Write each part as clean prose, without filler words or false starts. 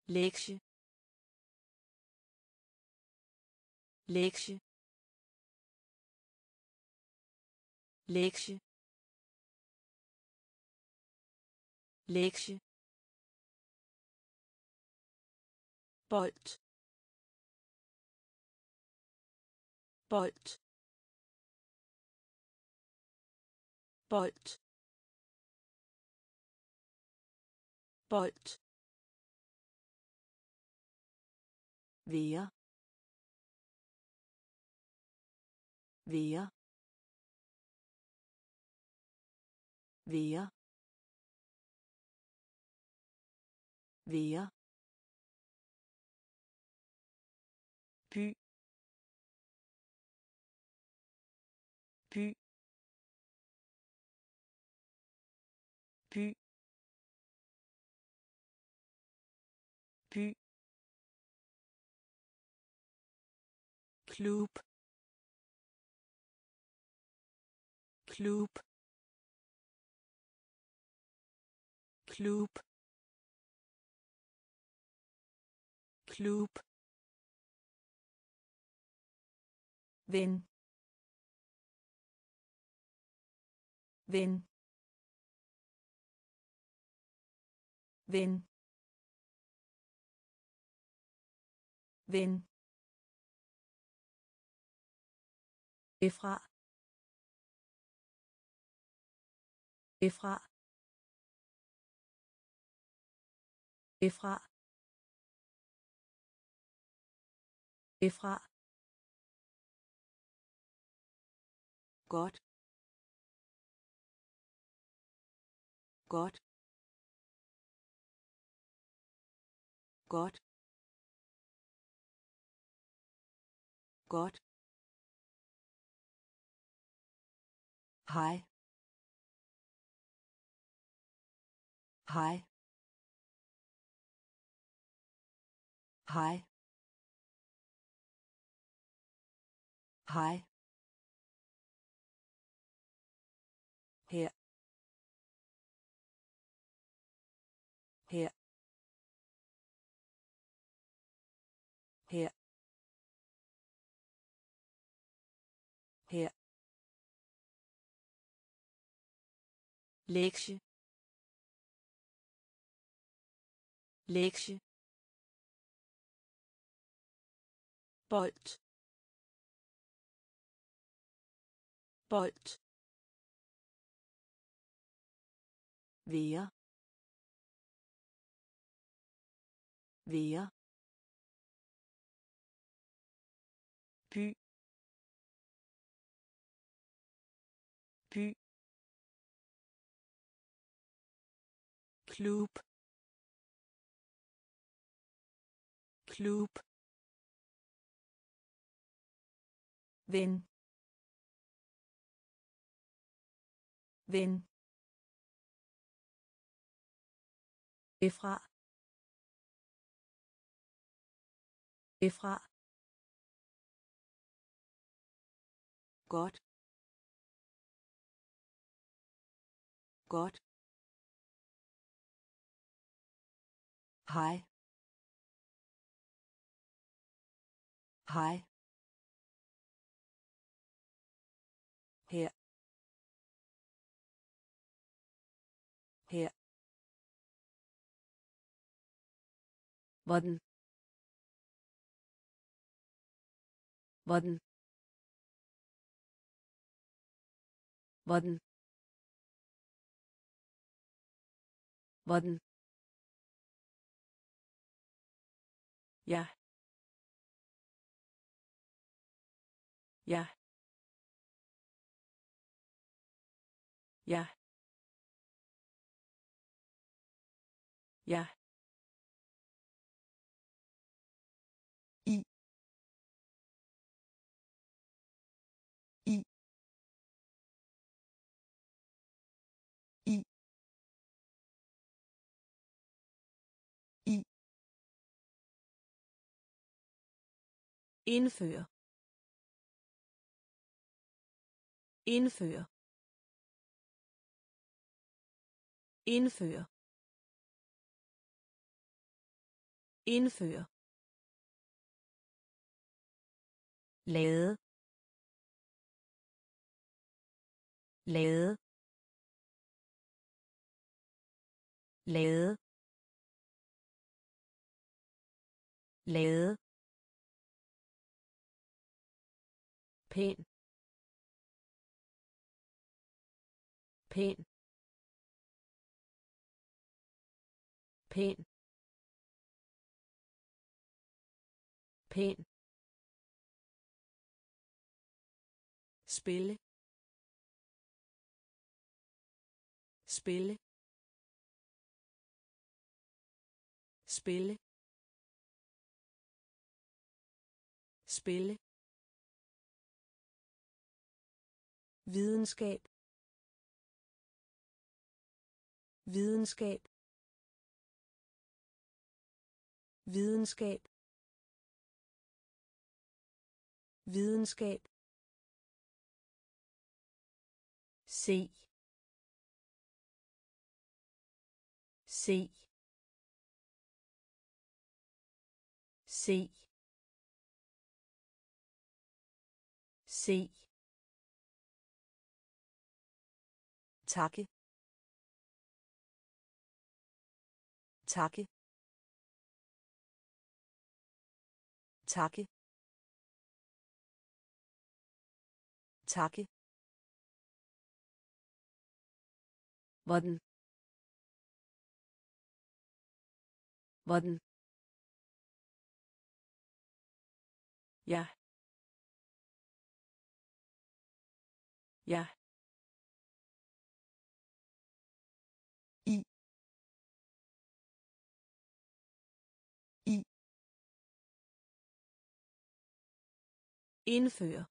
lektie lektie lektie lektie bold bold bold bold være være være være by by by by klub klub klub klub ven ven ven ven efra efra efra efra godt godt godt godt hej hej hej hej her her her her lektie lektie bold bold være være by by klub klub ven ven efra efra godt godt hej hej her her hvordan hvordan hvordan hvordan ja ja ja ja i i i i indføre indføre indføre indføre, lade, lade, lade, lade, pæn, pæn, pæn, pæn, spille, spille, spille, spille, videnskab, videnskab, videnskab, videnskab, se, se, se, se, takke, takke, takke, takke, hvordan, hvordan, ja, ja, i, i, indføre,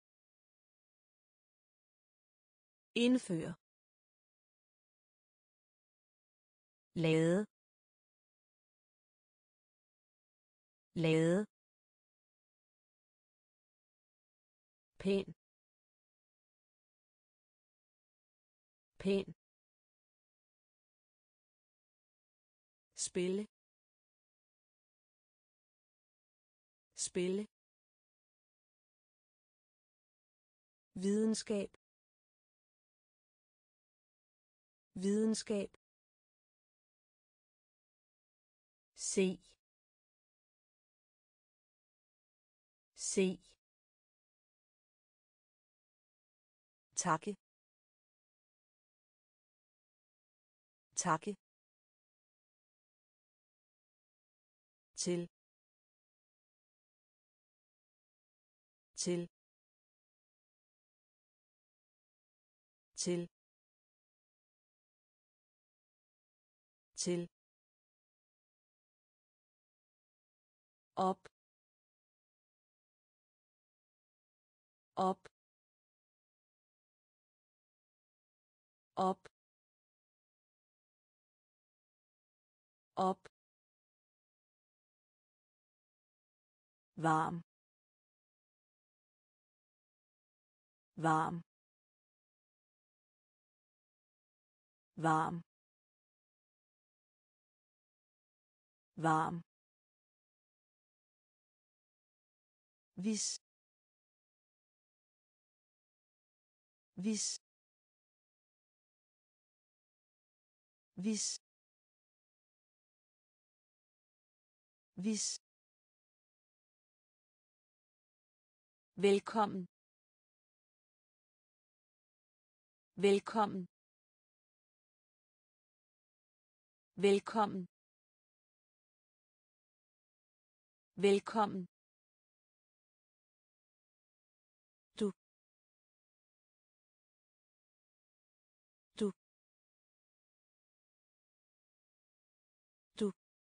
indføre, lade, lade, pæn, pæn, spille, spille, videnskab, videnskab, se, se, takke, takke, til, til, til, til, op, op, op, op, varm, varm, varm, varm, hvis, hvis, hvis, hvis, velkommen, velkommen, velkommen, velkommen, du, du, du,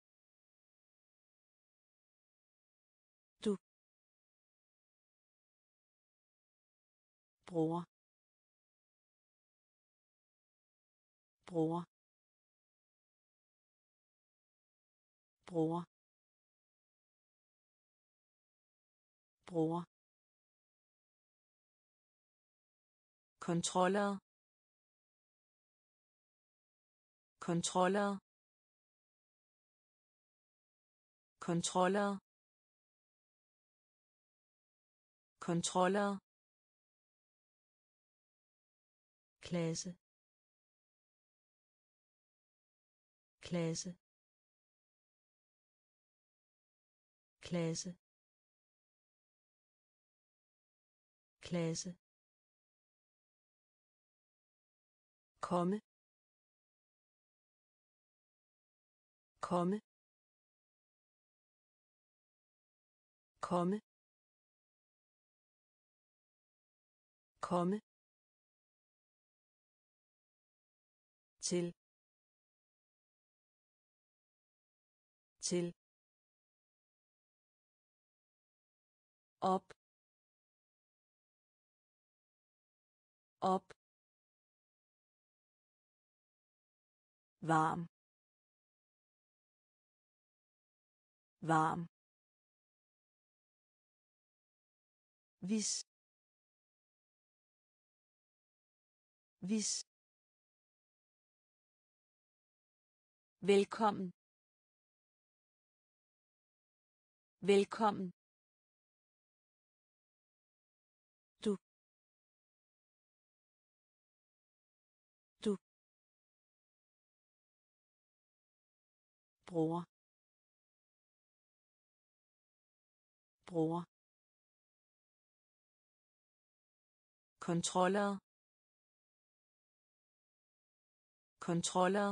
du, bror, bror, bror, bror, kontroller, kontroller, kontroller kontroller klasse klasse klasse klasse komme komme komme komme til til op op varm varm vis vis velkommen velkommen du du bror bror kontroller kontroller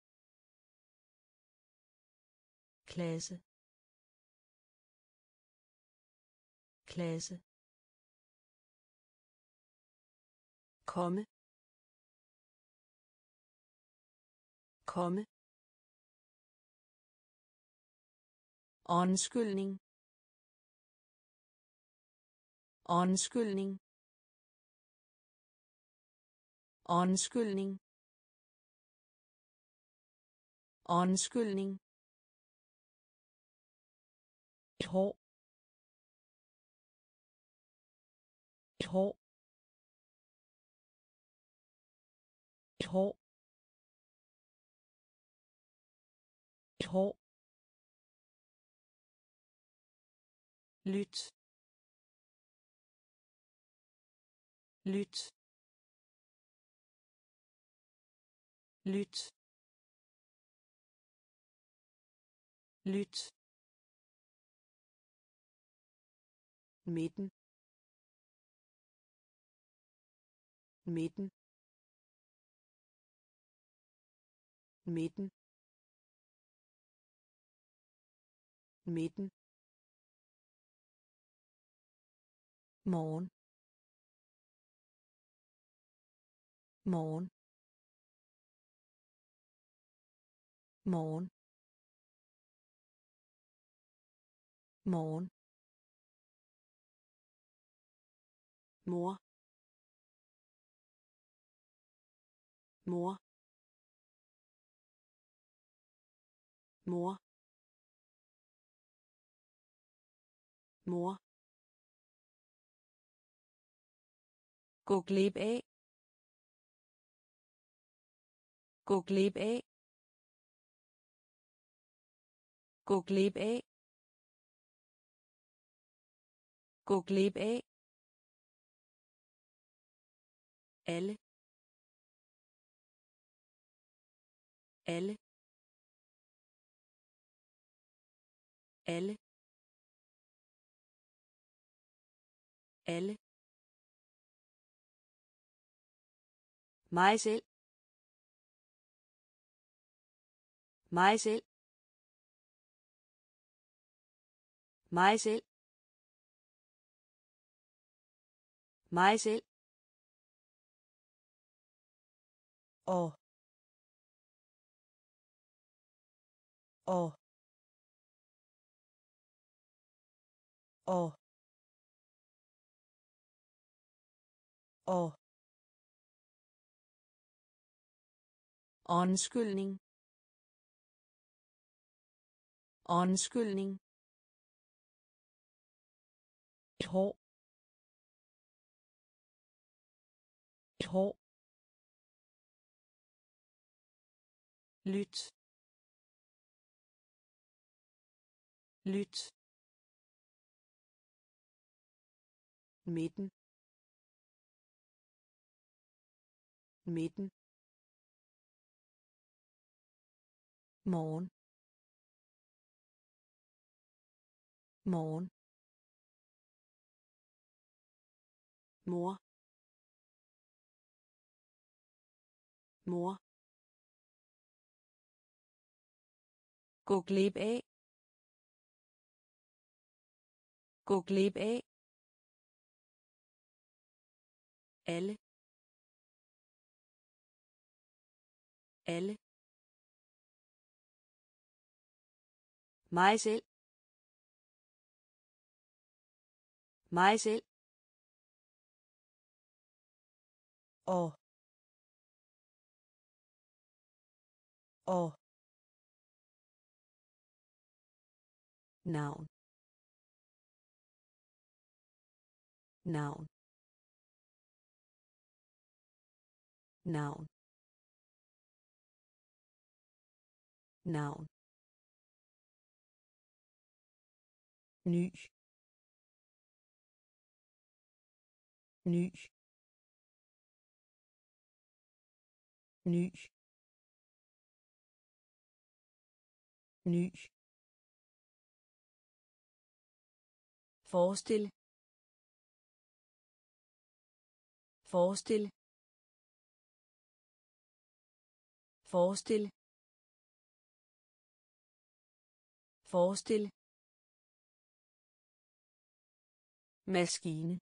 klasse klasse komme komme undskyldning undskyldning undskyldning undskyldning et hår et hår et hår et hår lyt lyt lyt lyt midten midten midten midten morgen morgen morgen morgen mor mor mor mor gå glip af gå glip af gå glip af gå glip af alle alle alle alle mig selv mig selv mig selv mig selv og og og og undskyldning undskyldning et hår et hår lyt lyt, midten, midten, morgen, morgen, mor, mor, gå glip af, gå glip af, alle, alle, mig selv, mig selv, og navn, navn, navn, navn, ny, ny, ny, ny, forestil, forestil, forestil, forestil, maskine,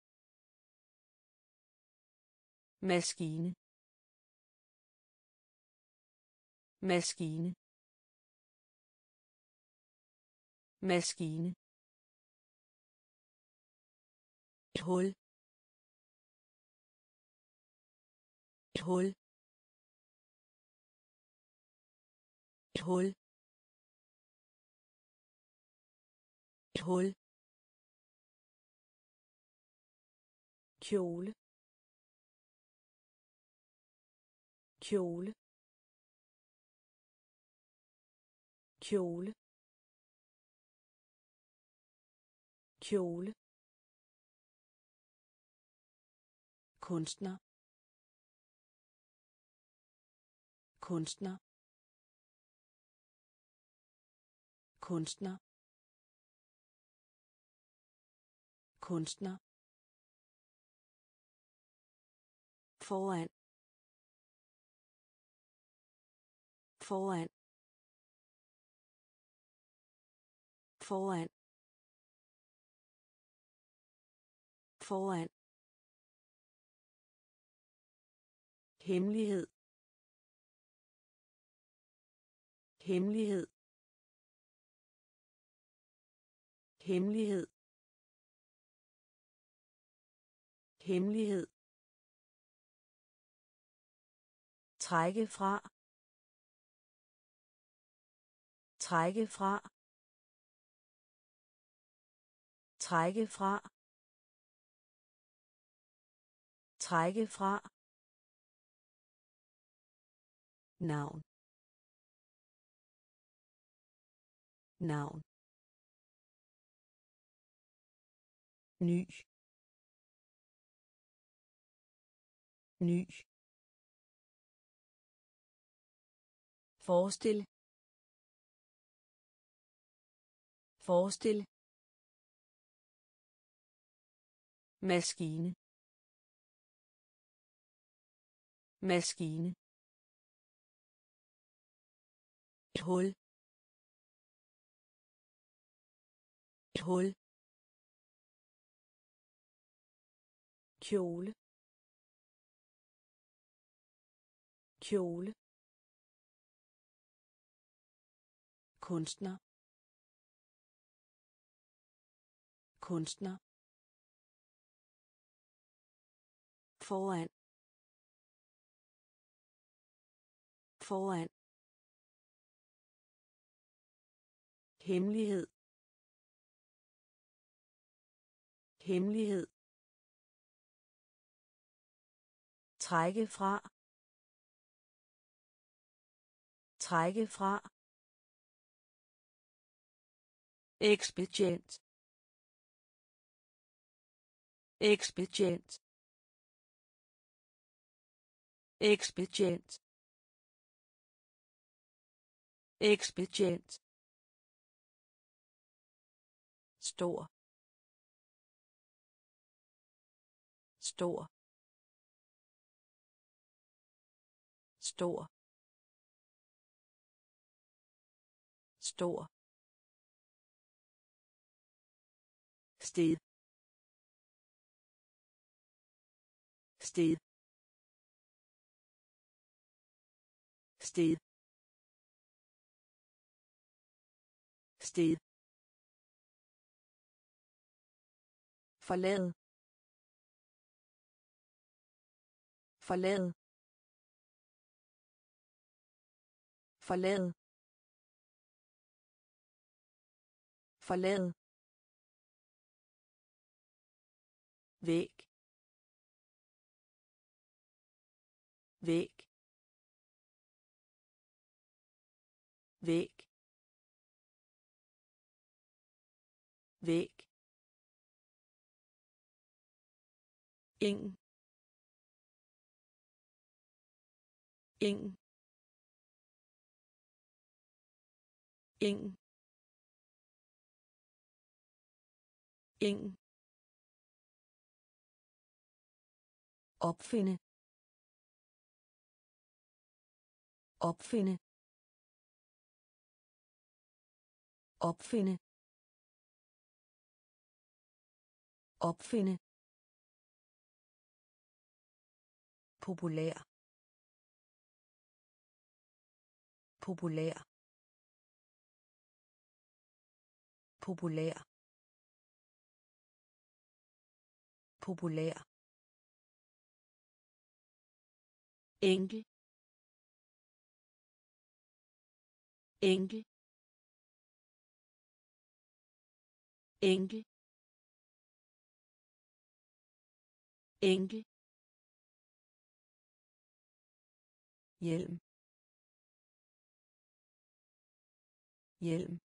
maskine, maskine, maskine, et hul, et hul, et hul, et hul, kjole, kjole, kjole, kjole, kunstner, kunstner, kunstner, kunstner, foran, foran, foran, foran, hemmelighed, hemmelighed, hemmelighed, hemmelighed, trække fra, trække fra, trække fra, trække fra, navn, navn, ny, ny, forestil, forestil, maskine, maskine, et hul, et hul, kjole, kjole, kunstner, kunstner, foran, foran, hemmelighed, hemmelighed, trække fra, trække fra, ekspedient ekspedient ekspedient ekspedient stor stor stor stor sted sted sted sted forlade forlade forlade forlade væg væg væg væg ing ing ing ing opfinde opfinde opfinde opfinde populær populær populær populær enkel enkel enkel enkel hjelm hjelm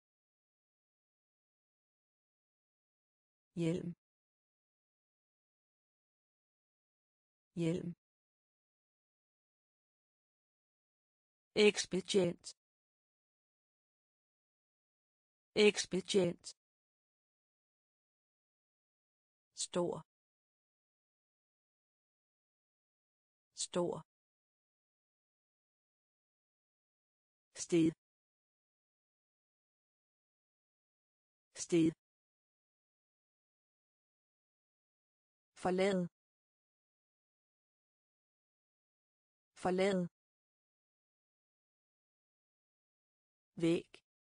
hjelm hjelm ekspedient ekspedient stor stor sted sted forlade forlade væg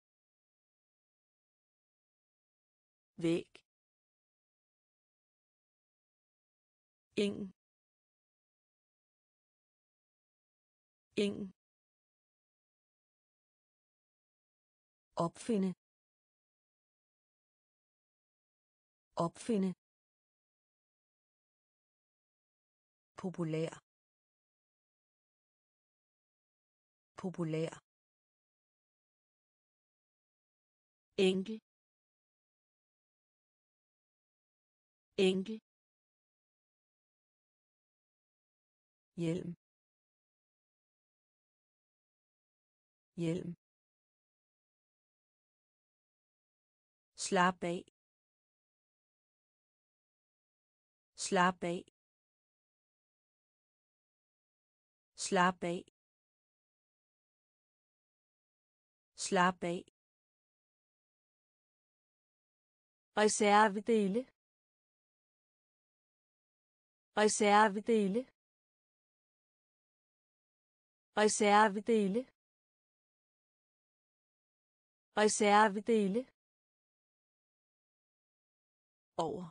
væg ing ing opfinde opfinde populær populær enkel enkel hjelm hjelm slap af slap af slap af slap af reservedele reservedele reservedele reservedele over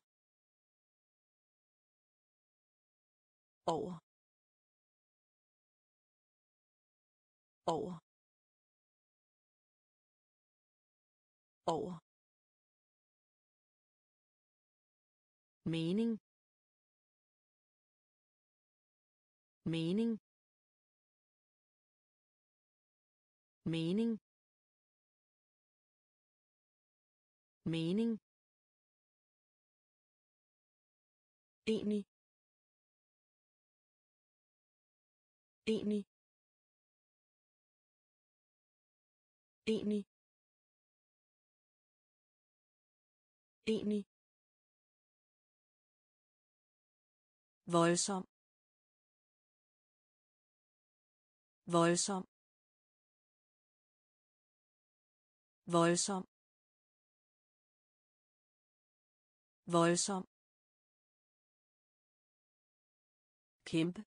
over over over mening mening mening mening, enig, enig, enig, enig, voldsom, voldsom, voldsom, voldsom, kæmpe,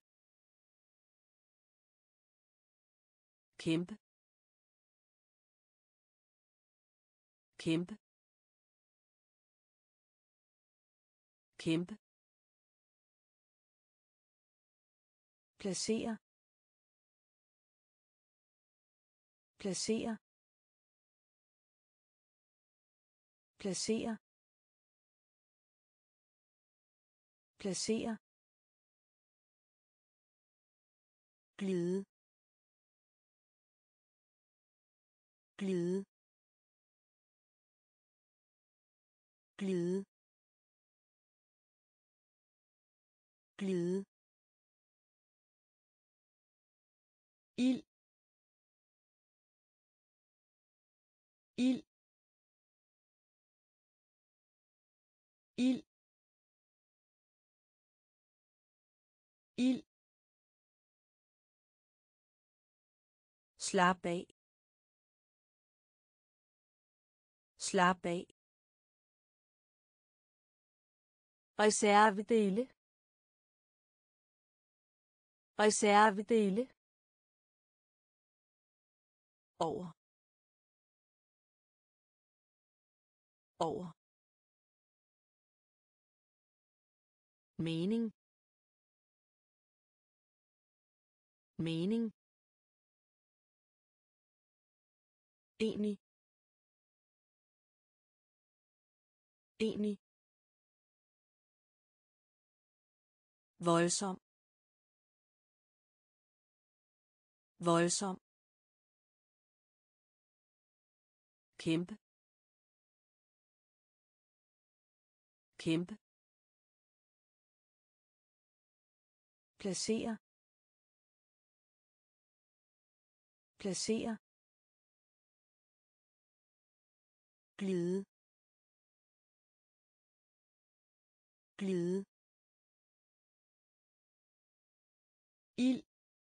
kæmpe, kæmpe, kæmpe, placere, placere, placere, placere, glide, glide, glide, glide, ild, ild, ild, ild, slap af, slap af, reservedele, reservedele, over, over, mening, mening, enig, enig, voldsom, voldsom, kæmpe, kæmpe, placere, placere, glide, glide, ild,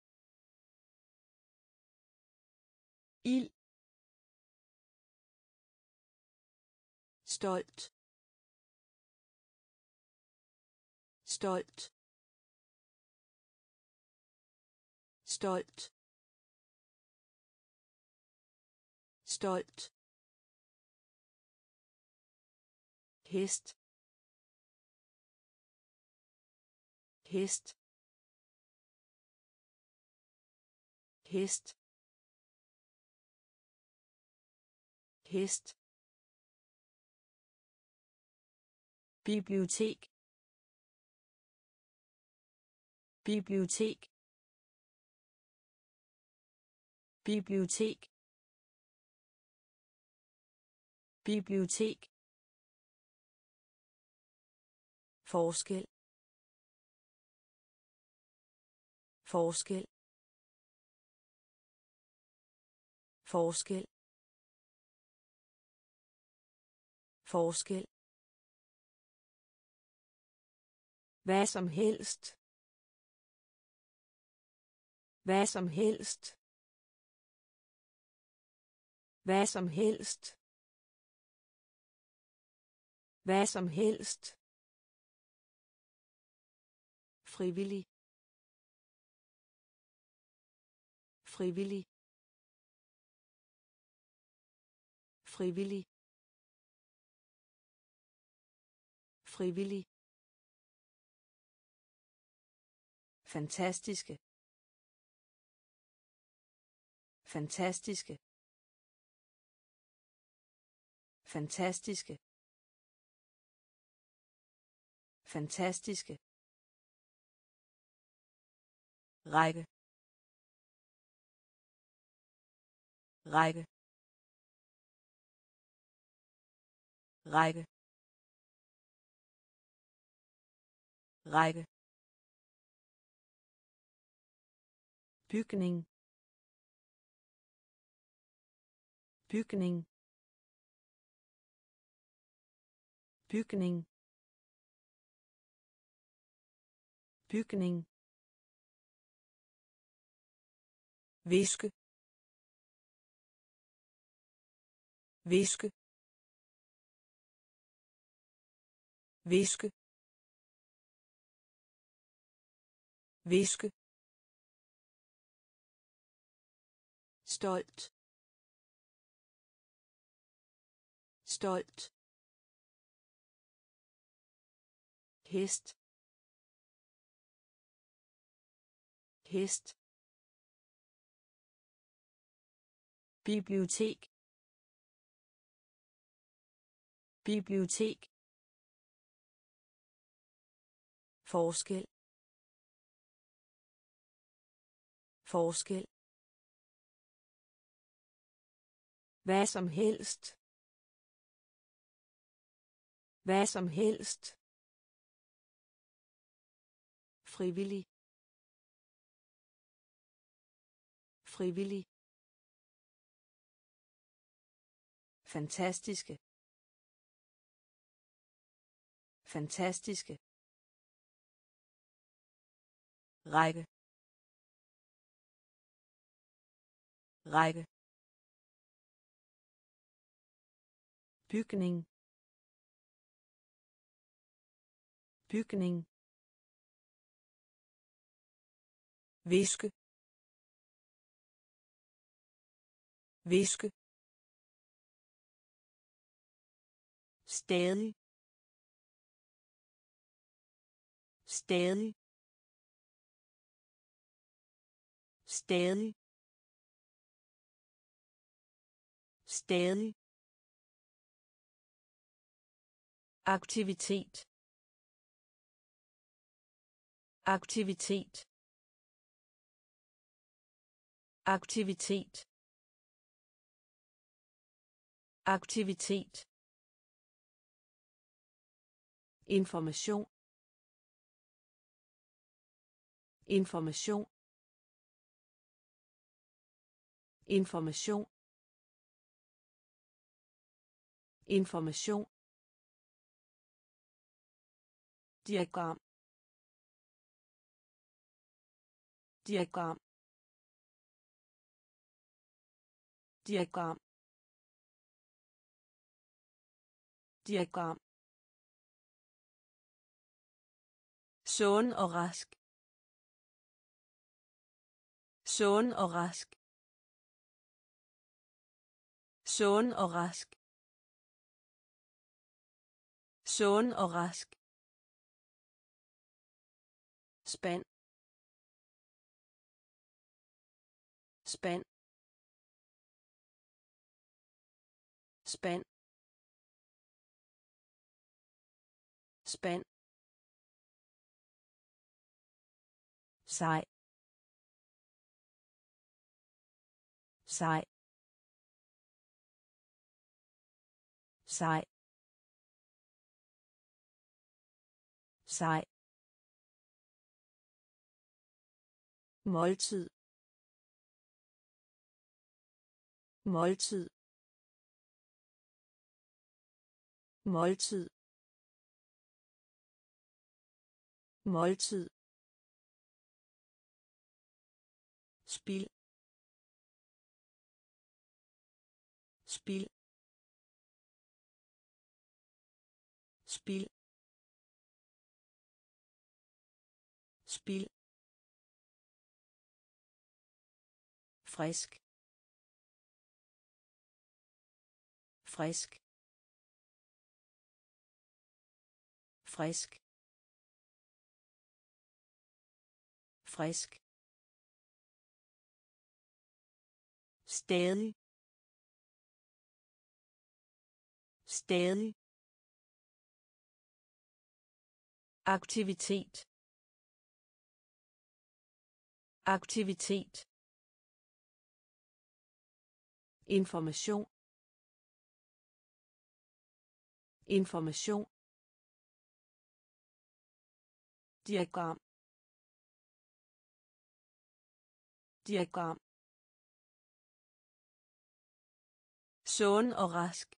ild, stolt, stolt, stolt, stolt, hest, hest, hest, hest, bibliotek, bibliotek, bibliotek, bibliotek, forskel, forskel, forskel, forskel, hvad som helst, hvad som helst, hvad som helst, hvad som helst, frivillig, frivillig, frivillig, frivillig, fantastiske, fantastiske, fantastiske, fantastiske, række, række, række, række, bygning, bygning, bygning, bygning, viske, viske, viske, viske, stolt, stolt, hest, hest, bibliotek, bibliotek, forskel, forskel, hvad som helst, hvad som helst, frivillig, frivillig, fantastiske, fantastiske, række, række, bygning, bygning, viske, viske, stadig, stadig, stadig, stadig, aktivitet, aktivitet, aktivitet, aktivitet, information, information, information, information, diagram, diagram, diagram, diagram, sund og rask, sund og rask, sund og rask, sund og rask, spand, spand, spand, spand, sej, sej, sej, sej, måltid, måltid, måltid, måltid, spil, spil, spil, spil, frisk, frisk, frisk, frisk, stadig, stadig, aktivitet, aktivitet, information, information, diagram, diagram, sund og rask,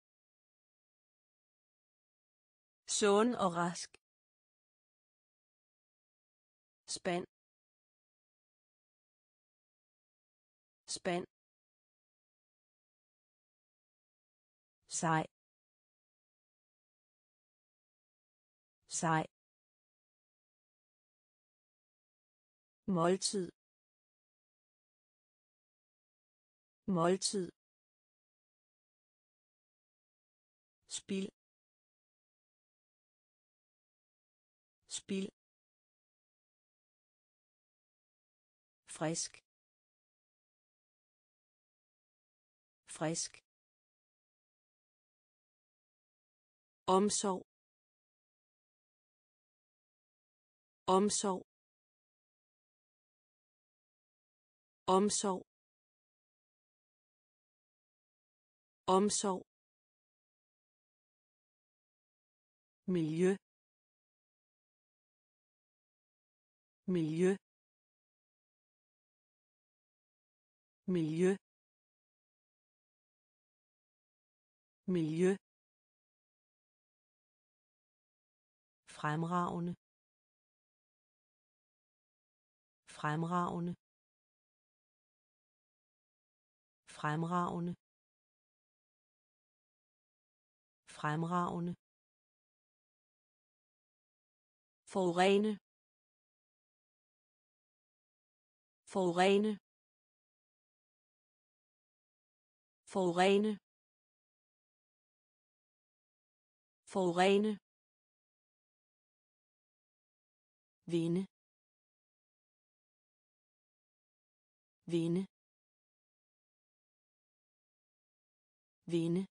sund og rask, spand, spand, sej, sej, måltid, måltid, spil, spil, frisk, frisk, omsorg, omsorg, omsorg, omsorg, miljø, miljø, miljø, miljø, fremragende, fremragende, fremragende, fremragende, forurene, forurene, forurene, forurene, vinde, vinde, vinde,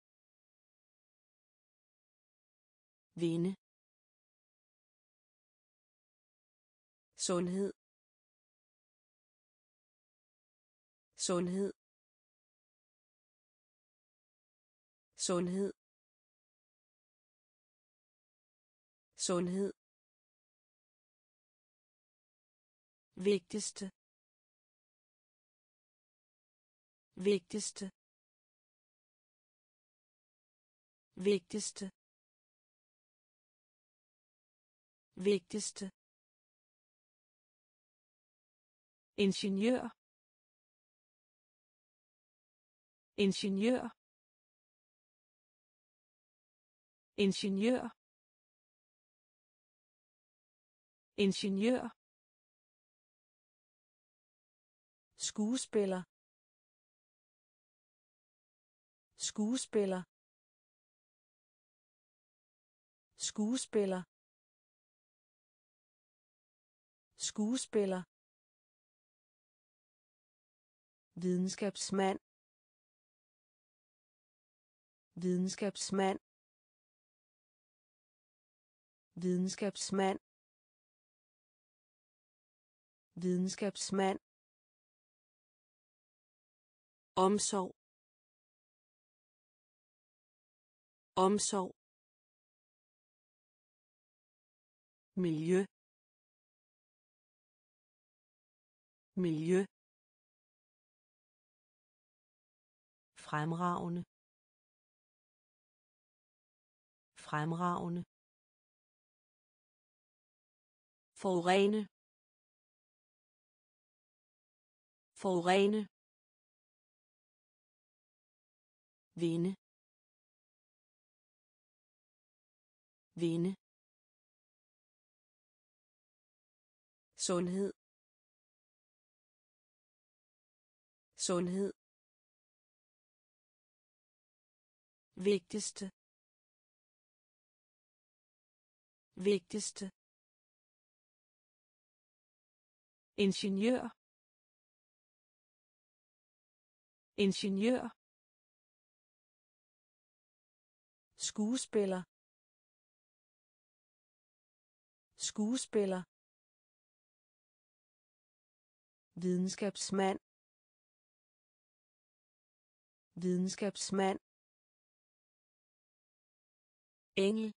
vinde, sundhed, sundhed, sundhed, sundhed, vigtigste, vigtigste, vigtigste, vigtigste, ingeniør, ingeniør, ingeniør, ingeniør, skuespiller, skuespiller, skuespiller, skuespiller, videnskabsmand, videnskabsmand, videnskabsmand, videnskabsmand, omsorg, omsorg, miljø, miljø, fremragende, fremragende, forurene, forurene, vinde, vinde, sundhed, sundhed, vigtigste, vigtigste, ingeniør, ingeniør, skuespiller, skuespiller, videnskabsmand, videnskabsmand, engel,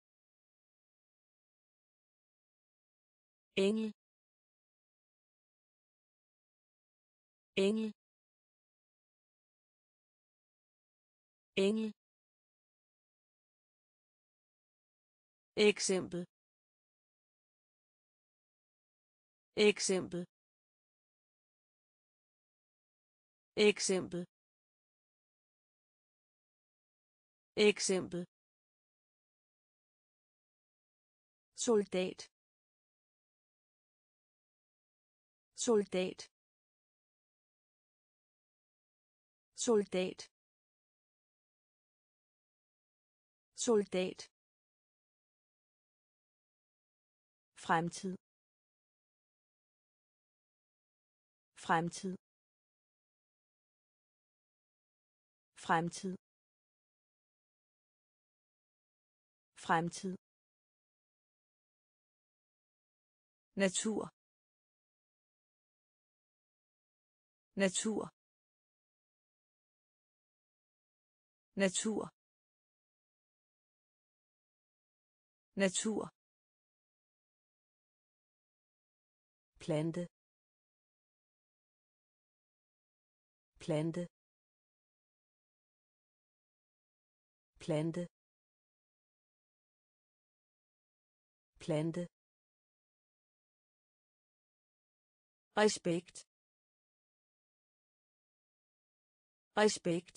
engel, engel, engel, eksempel, eksempel, eksempel, eksempel, soldat, soldat, soldat, soldat, fremtid, fremtid, fremtid, fremtid, natur, natur, natur, natur, plante, plante, plante, plante, respekt, respekt,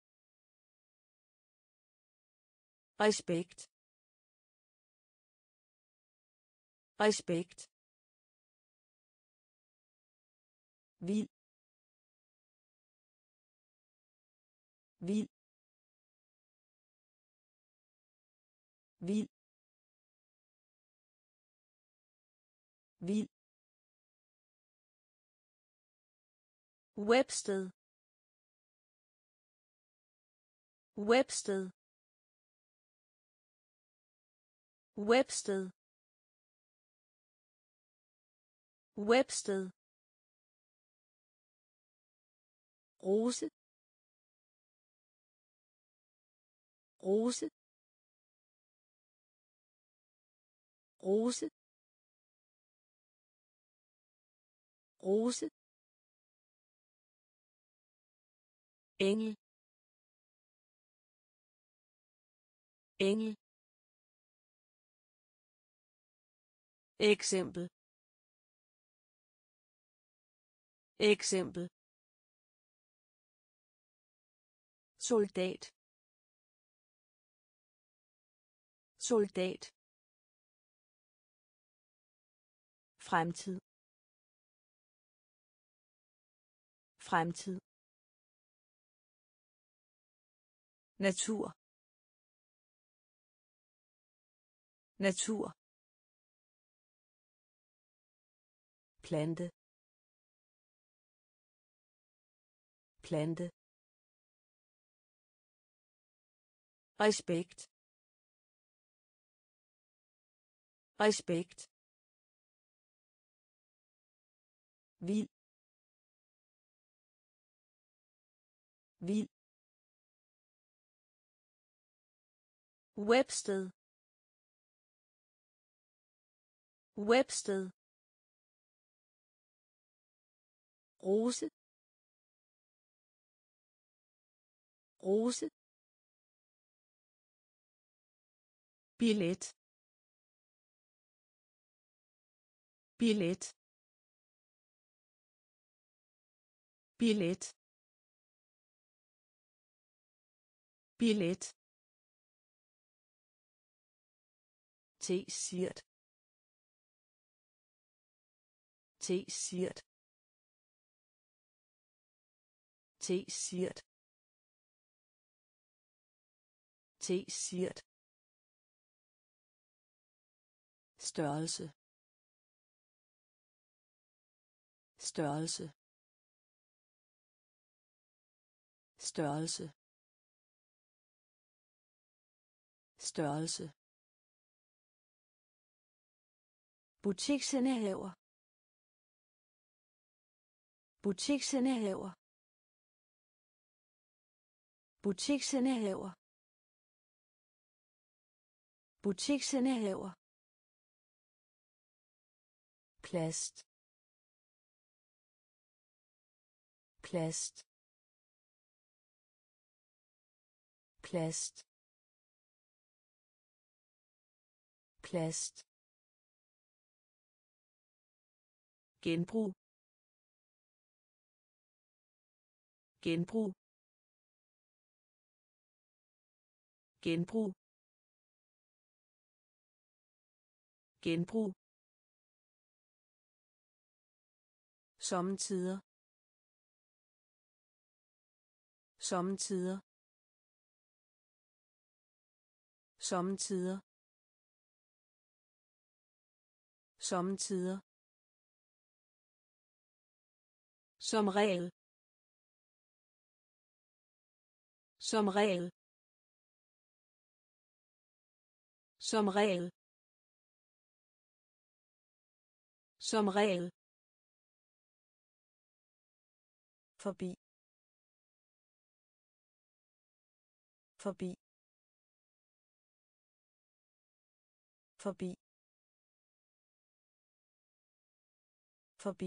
respekt, respekt, vild, vild, vild, vild, Websted, Websted, Websted, Websted, rose, rose, rose, rose, engel, engel, eksempel, eksempel, soldat, soldat, fremtid, fremtid, natur, natur, plante, plante, respekt, respekt, vild, vild, Websted, Websted, rose, rose, billet, billet, billet, billet, T-shirt, T-shirt, T-shirt, T-shirt, størrelse, størrelse, størrelse, størrelse, butiksindehaver, butiksindehaver, butiksindehaver, Butiksindehaver. Plast. Plast. Plast. Plast. Genbrug. Genbrug. Genbrug. Genbrug. Sommetider. Sommetider. Sommetider. Sommetider. Som regel. Som regel. Som regel. Som regel. Forbi. Forbi. Forbi. Forbi.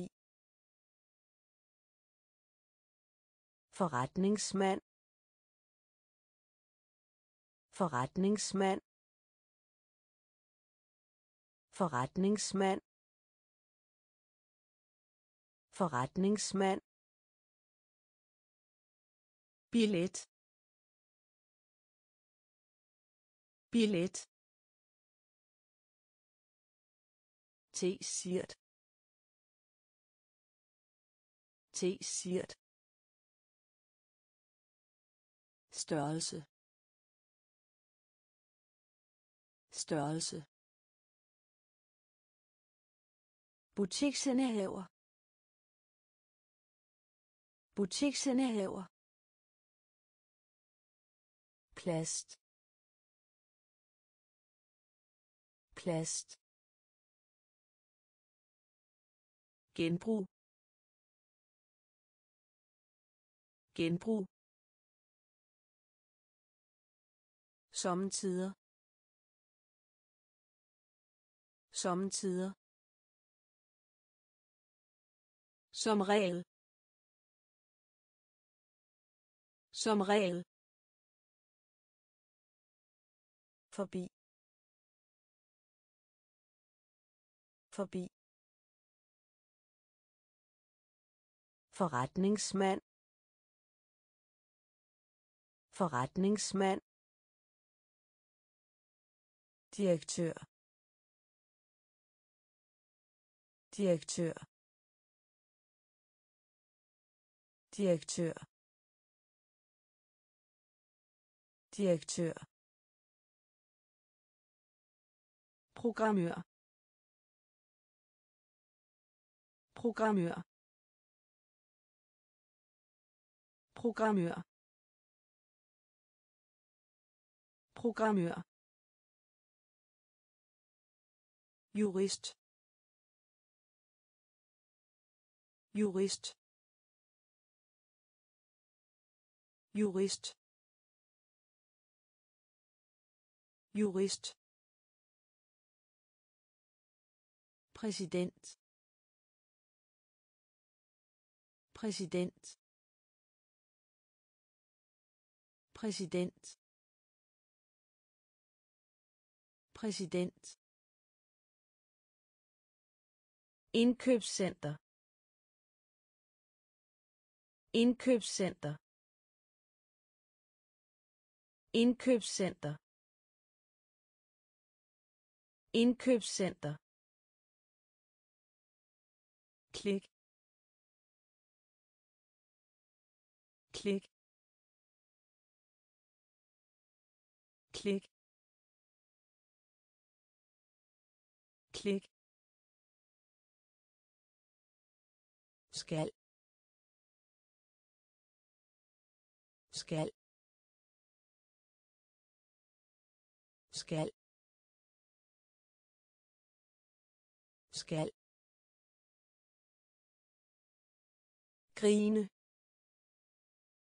Forretningsmand. Forretningsmand. Forretningsmand. Forretningsmand. Billet. Billet. T-shirt. T-shirt. Størrelse. Størrelse. Butiksindehaver. Butiksindehaver. Plast. Plast. Genbrug. Genbrug. Sommetider. Sommetider. Som regel. Som regel. Forbi. Forbi. Forretningsmand. Forretningsmand. Direktør. Direktør. Direktør. Direktør. Programmør. Programmør. Programmør. Programmør. Jurist. Jurist. Jurist. Jurist. Præsident. Præsident. Præsident. Præsident. Indkøbscenter. Indkøbscenter. Indkøbscenter. Indkøbscenter. Klik. Klik. Klik. Klik. Skal. Skal. Skal. Skal. Grine.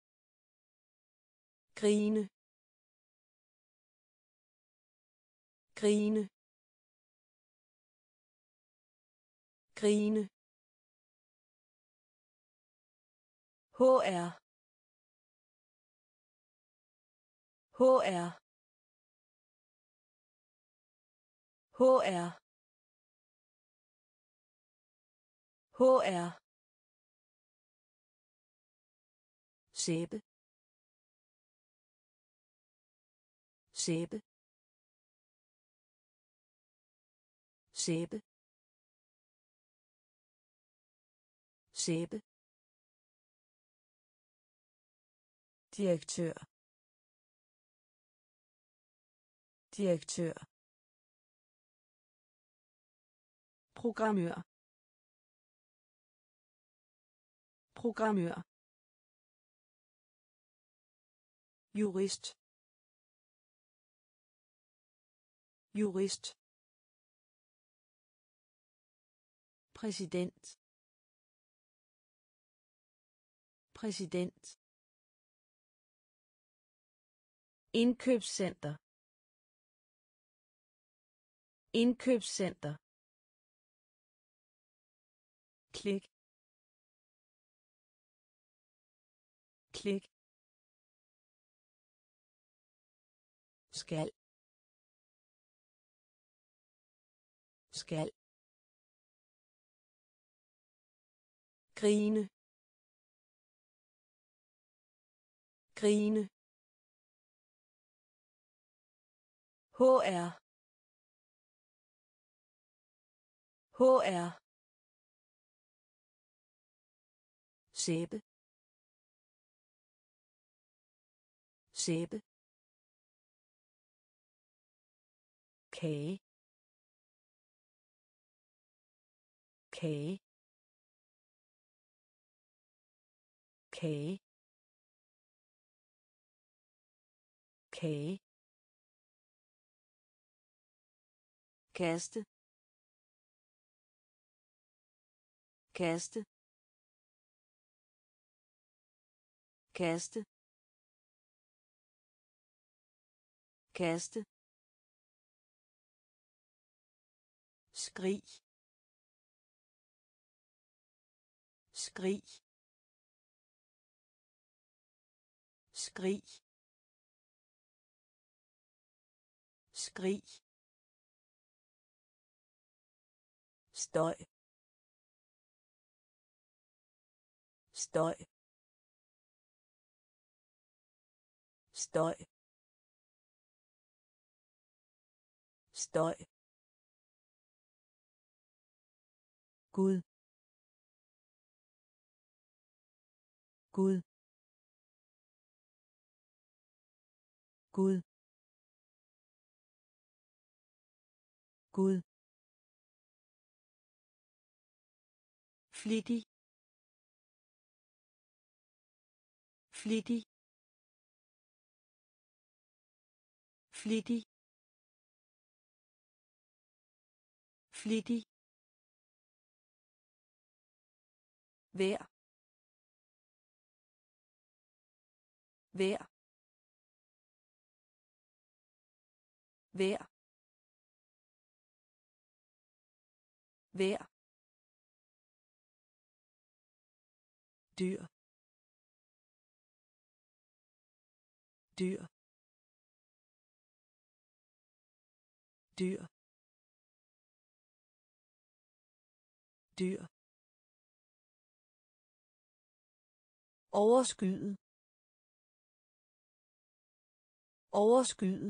Grine. grine grine HR HR HR HR sæbe sæbe sæbe sæbe direktør direktør programmør programmør jurist jurist præsident præsident indkøbscenter indkøbscenter klik klik skal skal grine grine HR HR sæbe sæbe kage kage kage kage kaste kaste kaste kaste skrig skrig skrig skrig støj støj støj støj Gud Gud Gud Gud flittig flittig flittig flittig vær vær vær vær dyr dyr dyr dyr overskyet overskyet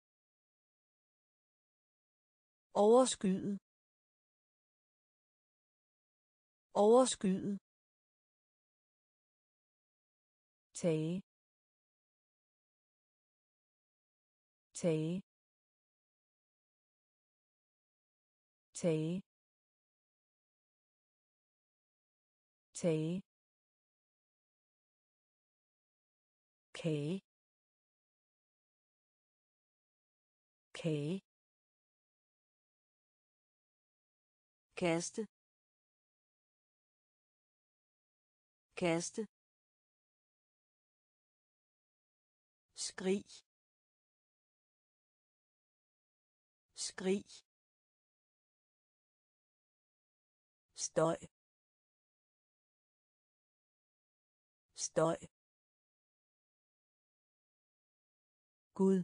overskyet overskyet tage tage tage tage kage kage kaste kaste skrig skrig, støj, støj, Gud,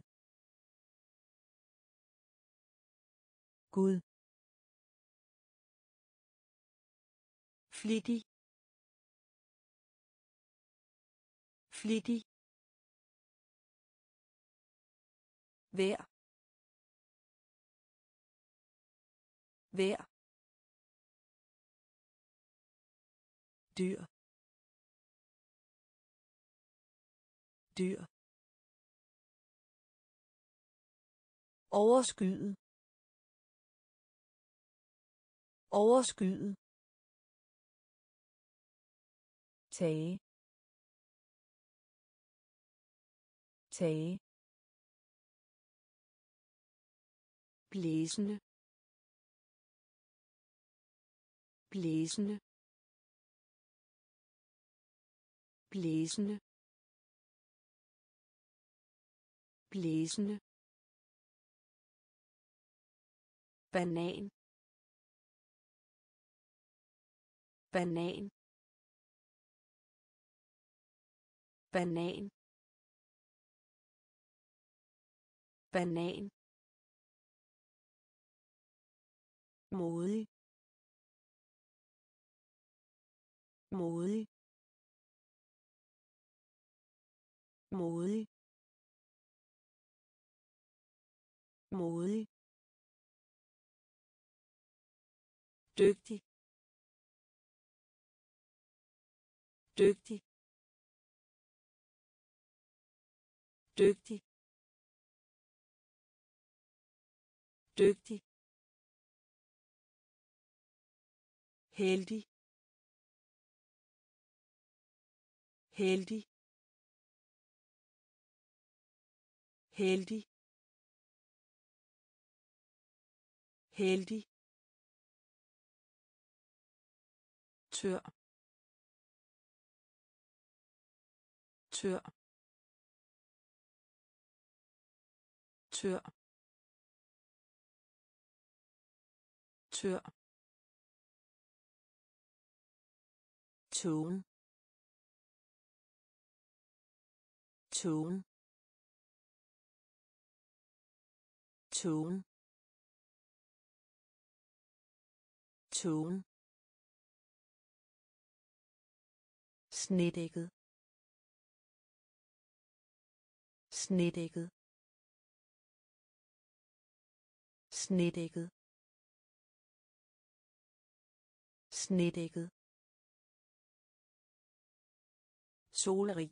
Gud, flittig, flittig, vær, vær, dyr, dyr, overskyet, overskyet, tage, tage, blæsende, blæsende, blæsende, blæsende, banan, banan, banan, banan, modig, modig, modig, modig, dygtig, dygtig, dygtig, dygtig, heldig, heldig, heldig, heldig, tør, tør, tør, tør, tone, tone, tone, tone, snedækket, snedækket, snedækket, snedækket, solerig,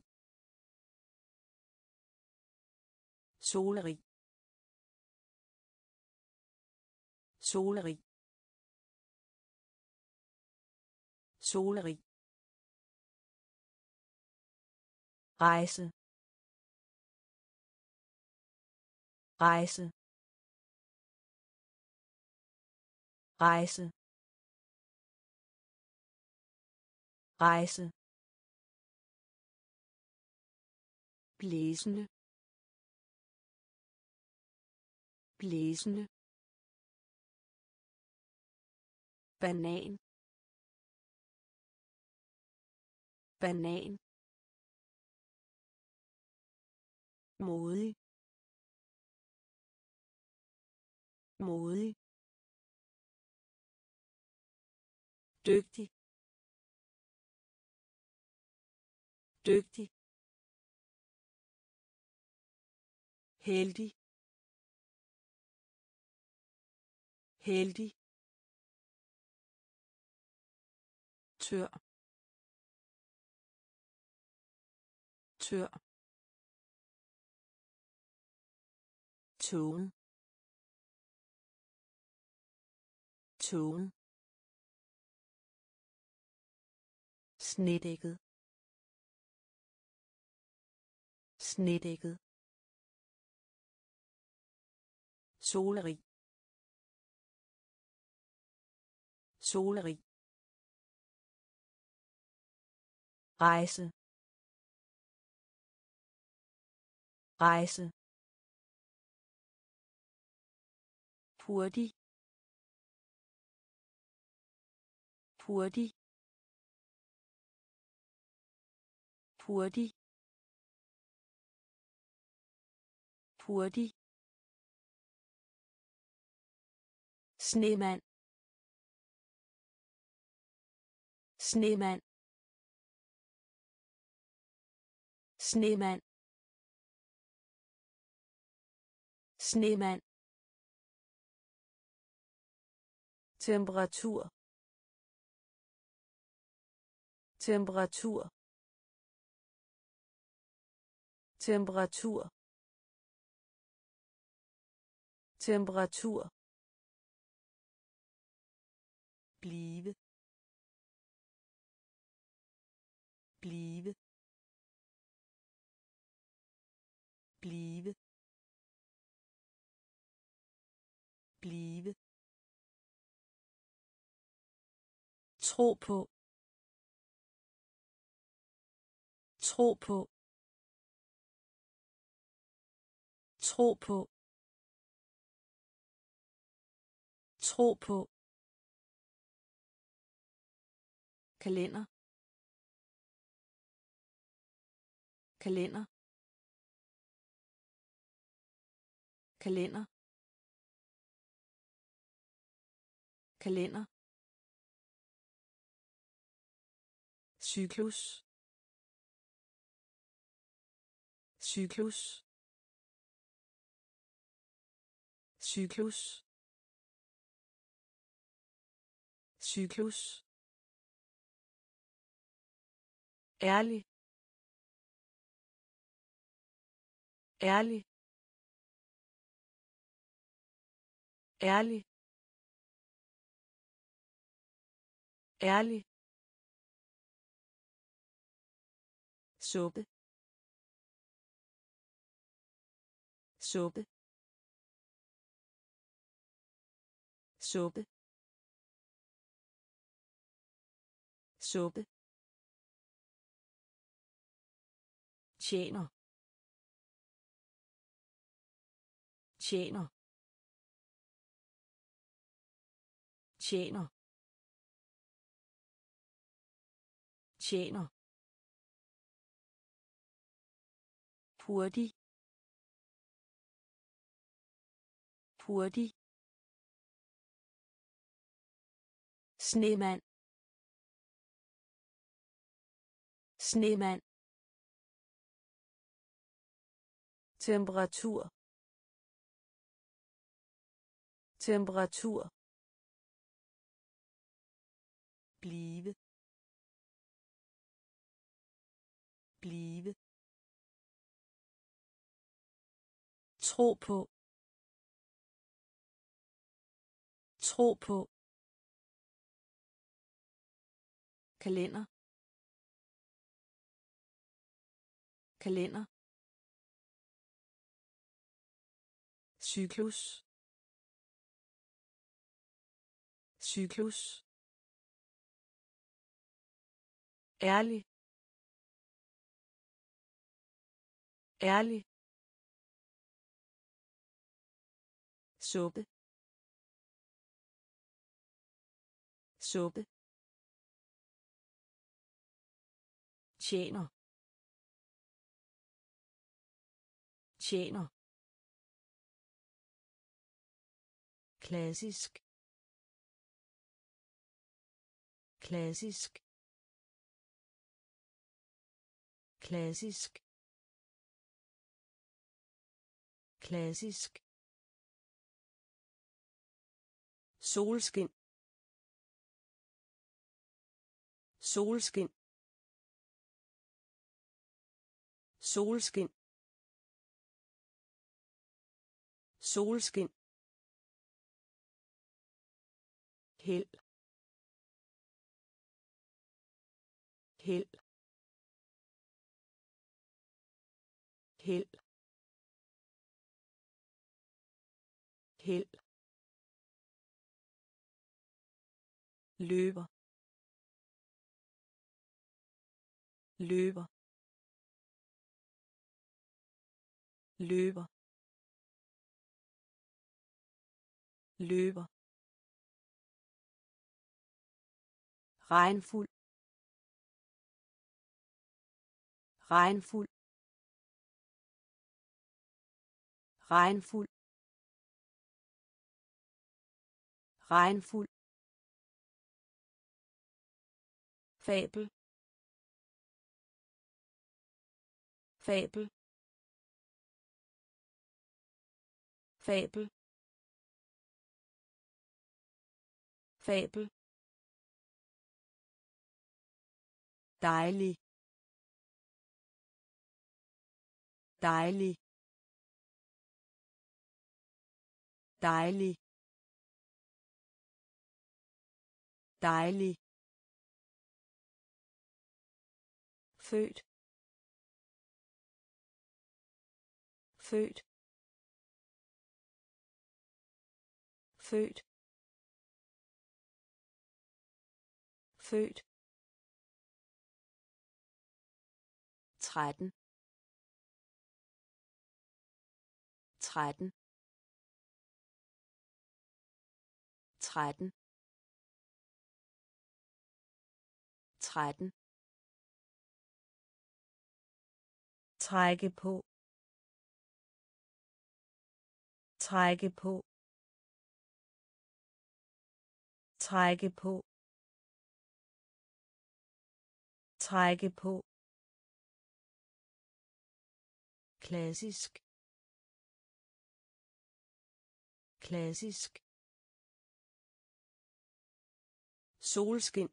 solerig, solerig, solerig, rejse, rejse, rejse, rejse, blæsende, blæsende, banan, banan, modig, modig, dygtig, dygtig, heldig, heldig, tør, tør, tone, tone, snedækket, snedækket, solerig, solerig, rejse, rejse, hurtig hurtig hurtig hurtig snemand snemand snemand snemand temperatur temperatur temperatur temperatur blive blive blive blive tro på tro på tro på tro på kalender kalender kalender kalender cyklus cyklus cyklus cyklus ærlig ærlig ærlig ærlig suppe suppe suppe suppe tjener tjener tjener tjener hurtig hurtig snemand snemand temperatur temperatur blive blive tro på tro på kalender kalender cyklus cyklus ærlig ærlig suppe suppe tjener tjener klassisk klassisk klassisk klassisk solskin solskin solskin solskin held held held held løber løber løber løber, regnfuld, regnfuld, regnfuld, regnfuld, fabel, fabel, fabel, fabel, dejlig, dejlig, dejlig, dejlig, født, født, født, født, 13, 13, 13, 13, trække på, trække på, trække på, trække på, klassisk, klassisk, solskin,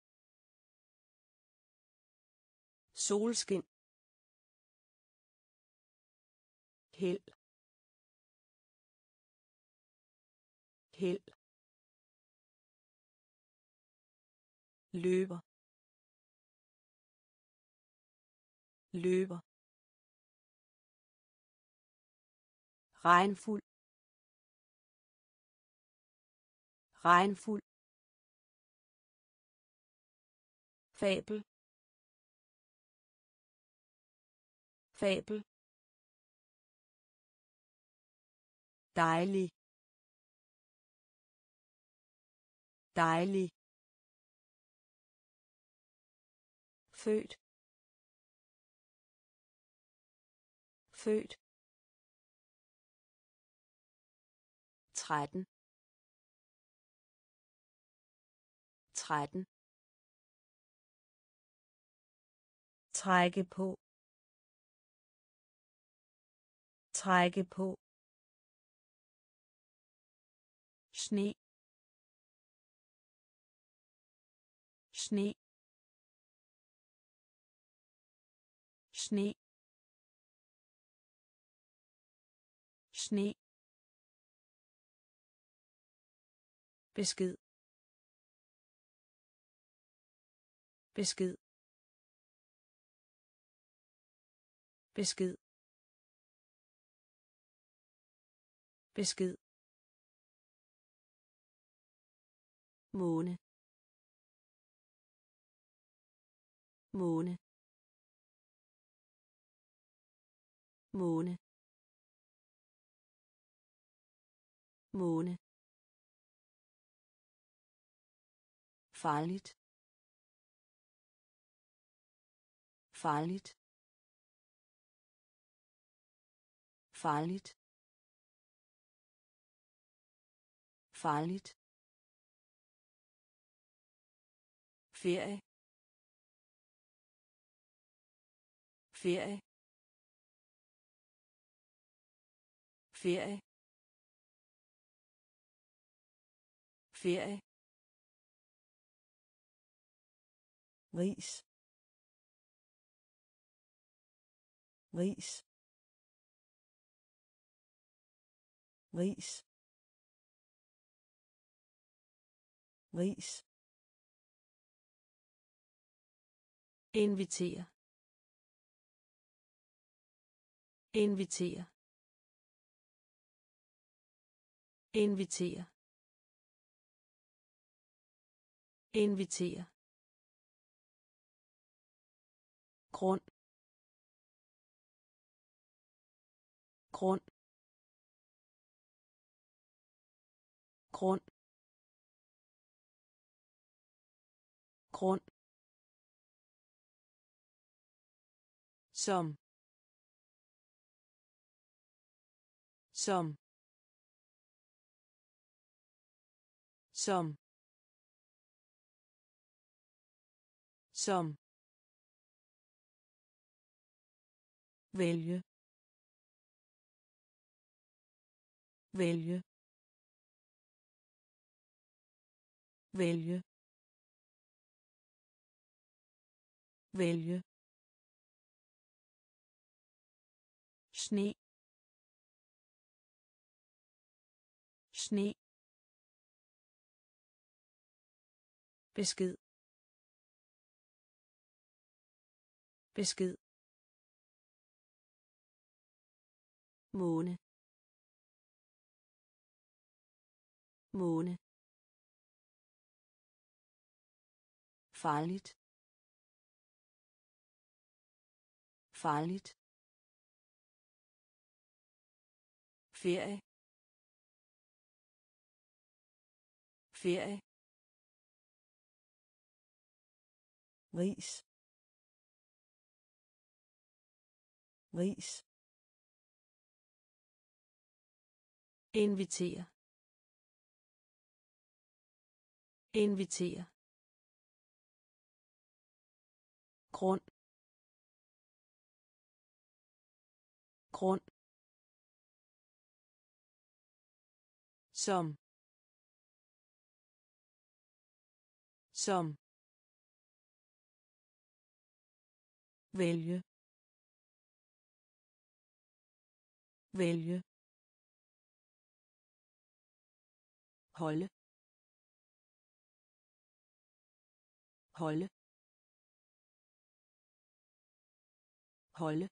solskin, held, held, løber, løber, regnfuld, regnfuld, fabel, fabel, dejlig, dejlig, født, født, 13, 13, trække på, trække på, sne, sne, sne, sne, besked, besked, besked, besked, måne, måne, måne, måne, farligt, farligt, farligt, farligt, ferie, ferie, ferie, ferie, ris, ris, ris, ris, invitere, invitere, invitere, invitere, grund, grund, grund, grund, som, som, som, som, vælge, vælge, vælge, vælge, sne, sne, besked, besked, måne, måne, farligt, farligt, ferie, ferie, ris, ris, invitere, invitere, grund, grund, som, som, vælge, vælge, holde, holde, holde,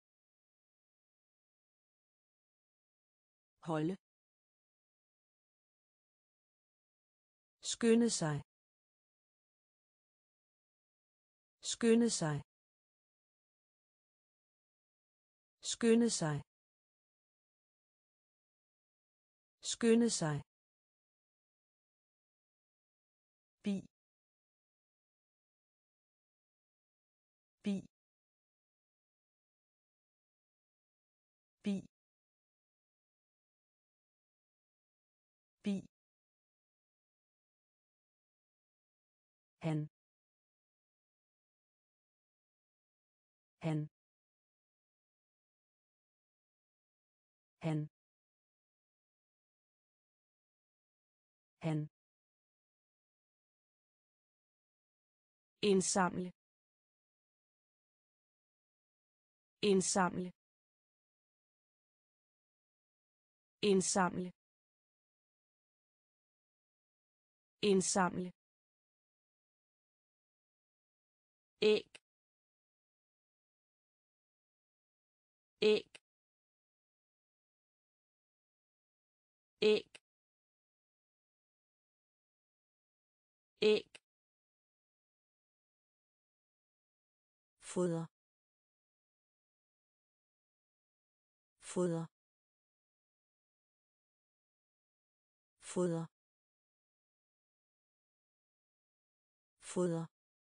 holde, skynde sig, skynde sig, skynde sig, skynde sig, bi, bi, bi, bi, han, han, han, han, indsamle, indsamle, indsamle, indsamle, æg, æg, æg, æg, foder, foder, foder, foder,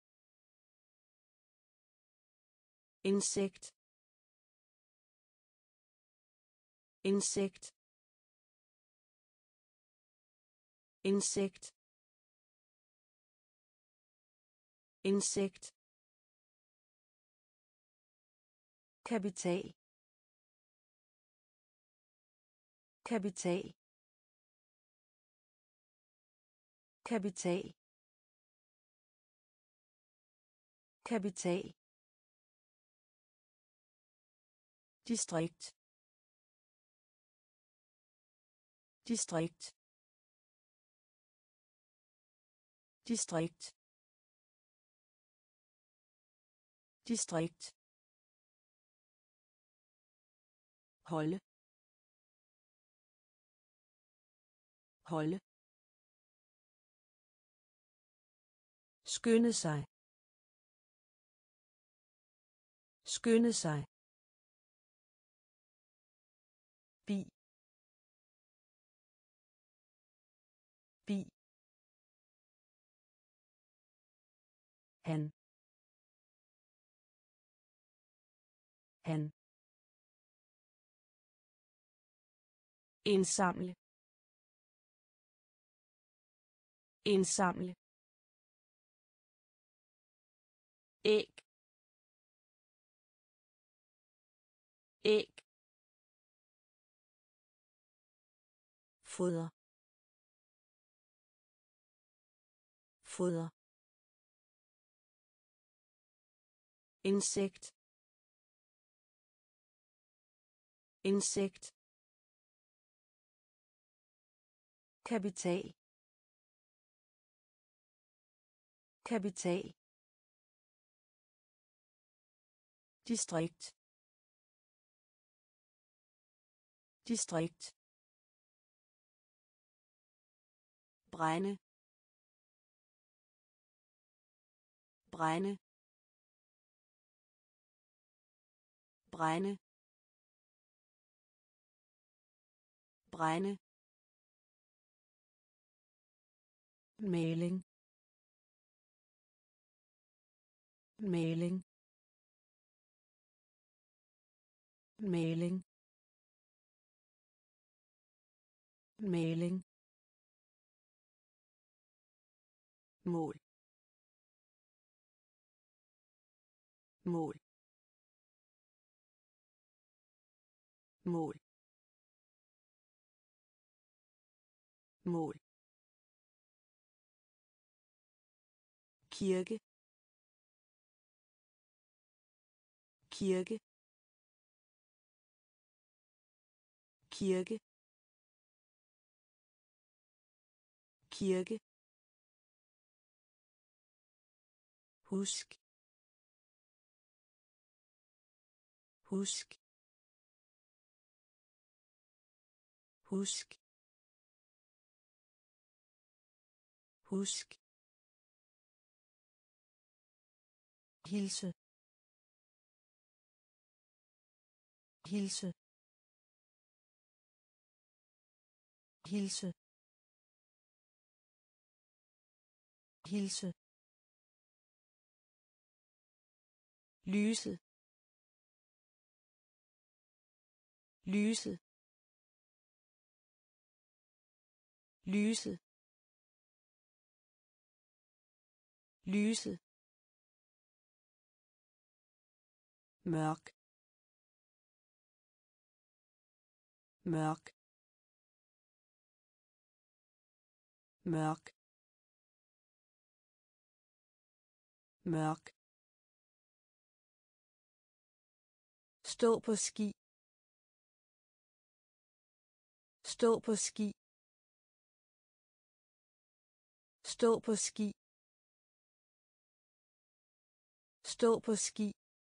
insekt, insekt, insekt, insekt, kapital, kapital, kapital, kapital, distrikt, distrikt, distrikt, distrikt, holde, holde, skynde sig, skynde sig, bi, han han indsamle indsamle æg æg foder foder insekt insekt kapital kapital distrikt distrikt brænde brænde brænde brænde maling maling maling maling mål mål mål mål kirke kirke kirke kirke husk husk husk husk hilse hilse hilse hilse lyse lyse lyse lyse mørk mørk mørk mørk stå på ski stå på ski stå på ski stå på ski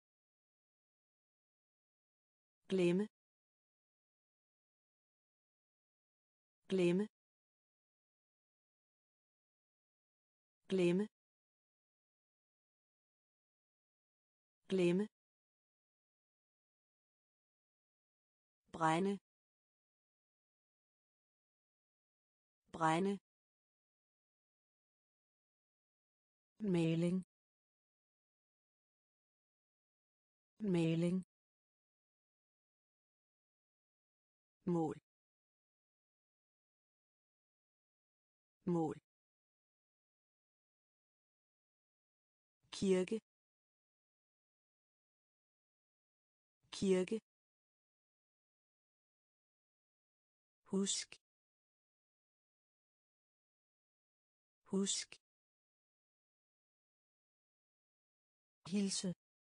glemme glemme glemme glemme brænde brænde maling maling mål mål kirke kirke husk husk hilse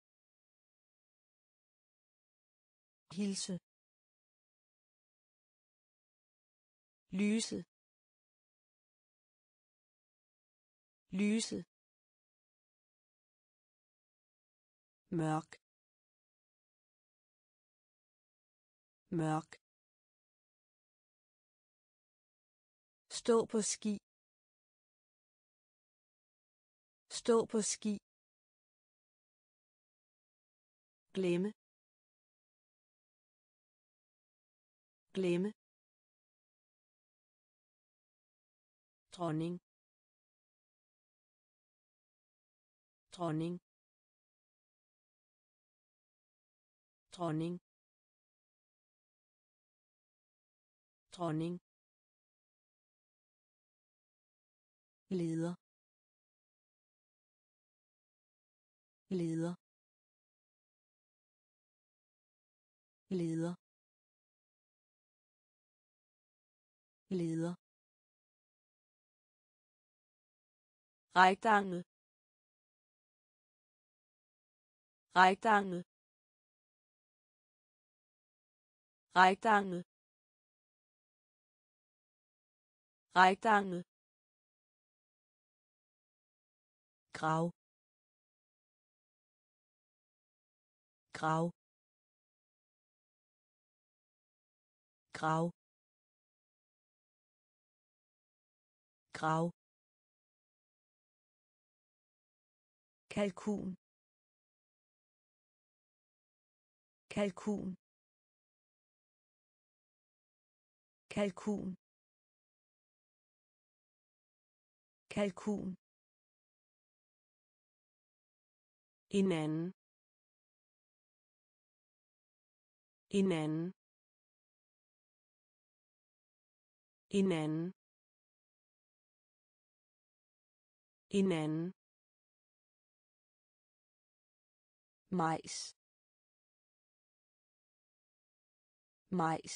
hilse lyse lyse mørk mørk stå på ski stå på ski glemme glemme dronning dronning, dronning, dronning, leder, leder, leder, leder, rektangle, rektangle, rektangle, rektangle, grav, grav, grav, grav, kalkun, kalkun, kalkun, kalkun, hinanden, hinanden, hinanden, hinanden, majs, majs,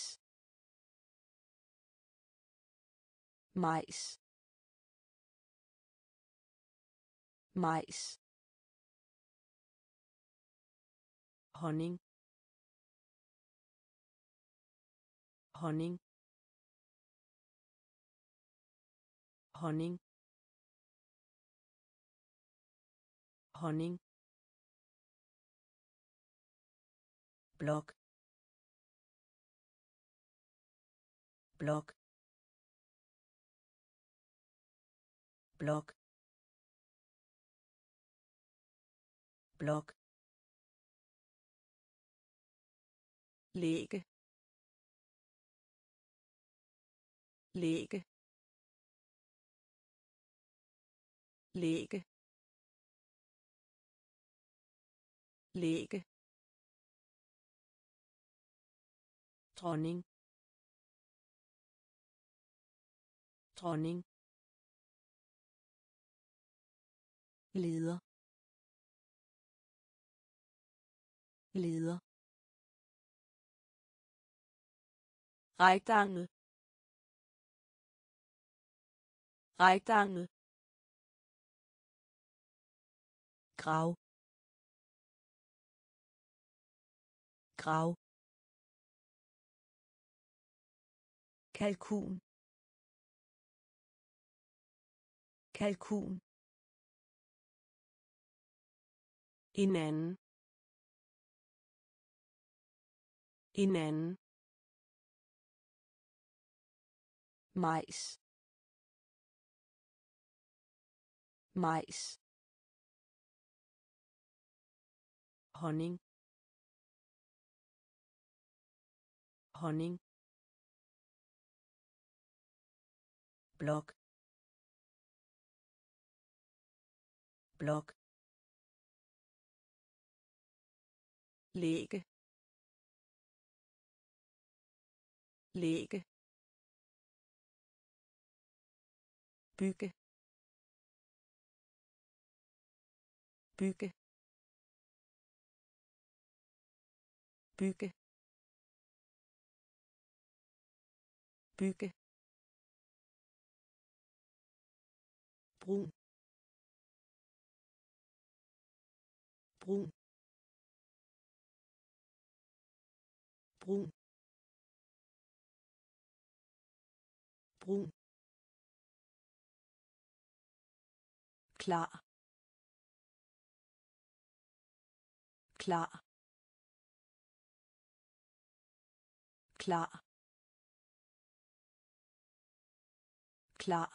majs, majs, honning, honning, honning, honning, blok, blok, blok, blok, lægge, lægge, lægge, lægge, dronning, dronning, leder, leder, rektangle, rektangle, grav, grav, kalkun, kalkun, hinanden, hinanden, majs, majs, honning, honning, blok, blok, lægge, lægge, bygge, bygge, bygge, bygge, brun, brun, brun, brun, klar, klar, klar, klar,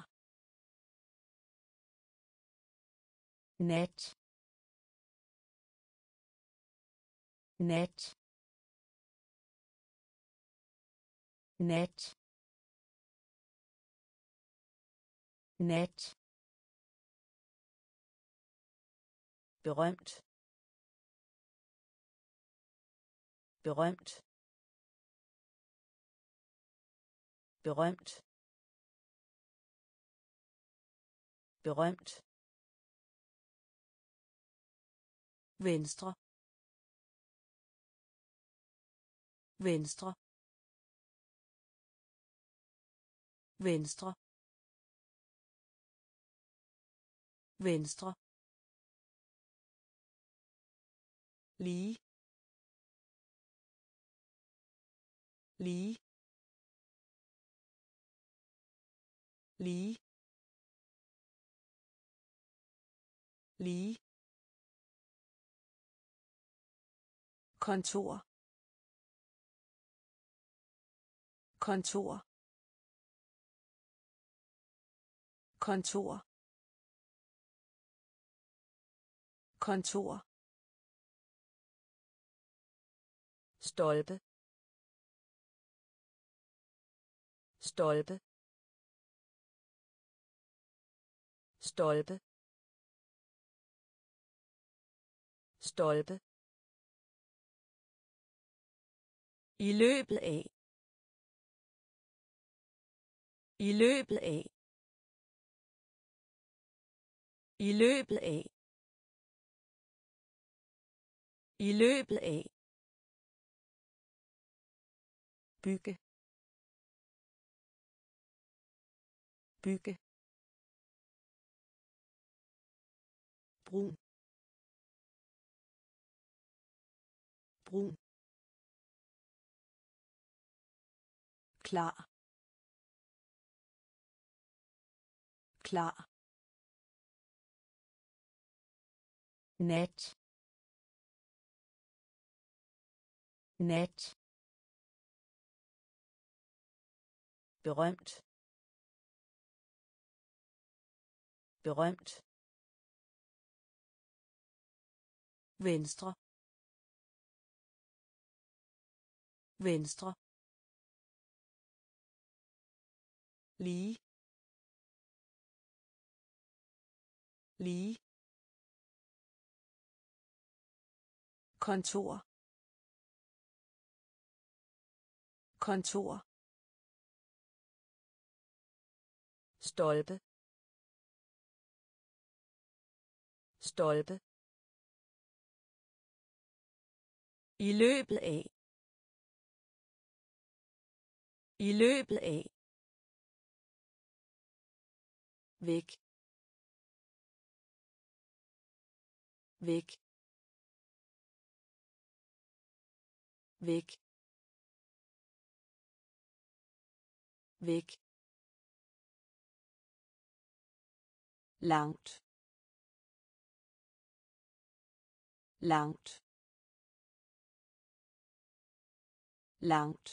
net, net, net, net, berømt berømt berømt berømt venstre venstre venstre venstre lige lige lige lige kontor kontor kontor kontor stolpe stolpe stolpe stolpe i løbet af i løbet af i løbet af i løbet af bygge bygge brun brun klar klar nat nat berømt berømt venstre venstre lige lige kontor kontor stolpe stolpe i løbet af i løbet af væk væk væk væk langt langt langt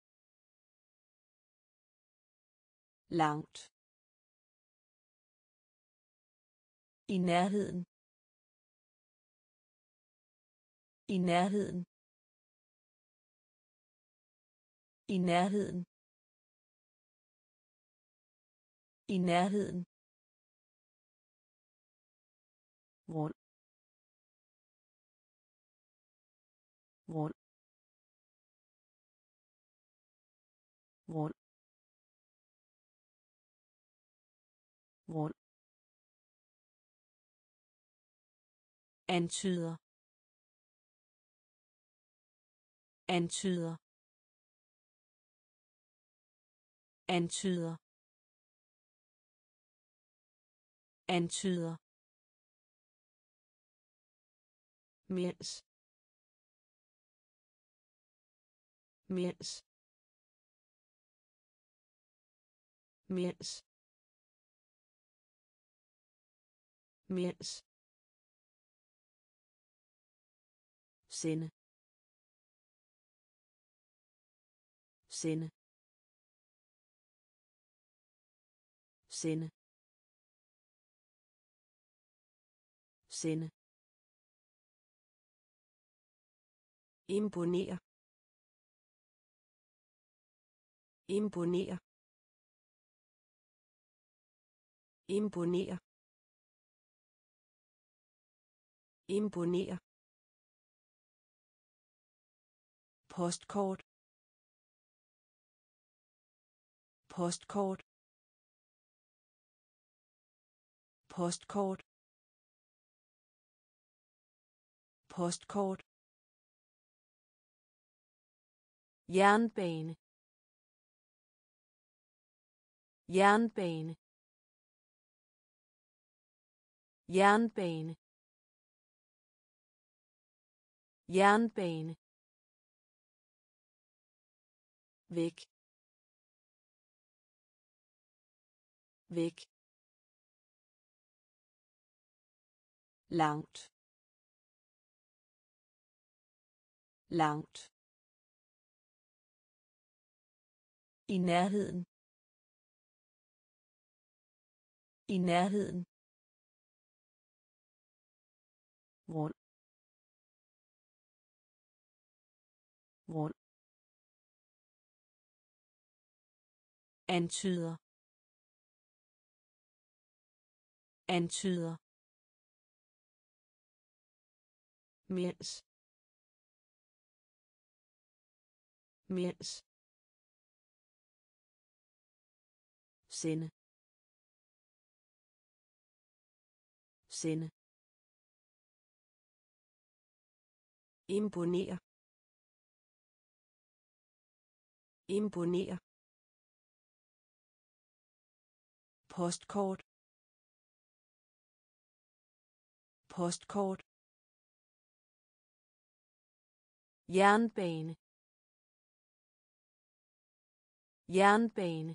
langt i nærheden i nærheden i nærheden i nærheden rund rund rund rund antyder antyder antyder antyder mens mens mens mens sende sende sende sende imponere imponere imponere Imponere. Postkort. Postkort. Postkort. Postkort. Jernbane. Jernbane. Jernbane. Jernbane. Væk. Væk. Langt. Langt. I nærheden. I nærheden. Rund. Rund. Antyder. Antyder. Mens. Mens. Sende. Sende. Imponere. Imponere. Postkort. Postkort. Jernbane. Jernbane.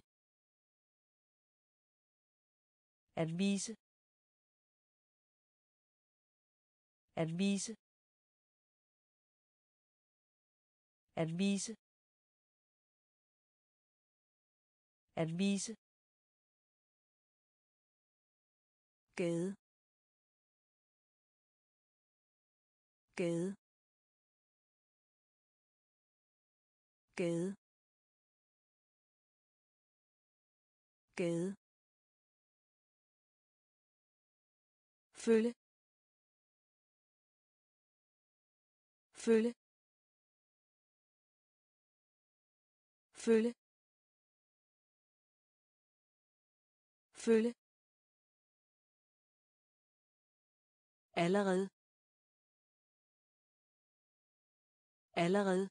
At vise. At vise. At vise. At vise. Gade. Gade. Gade. Gade. Følge. Følge. Følge. Følge. Allerede. Allerede.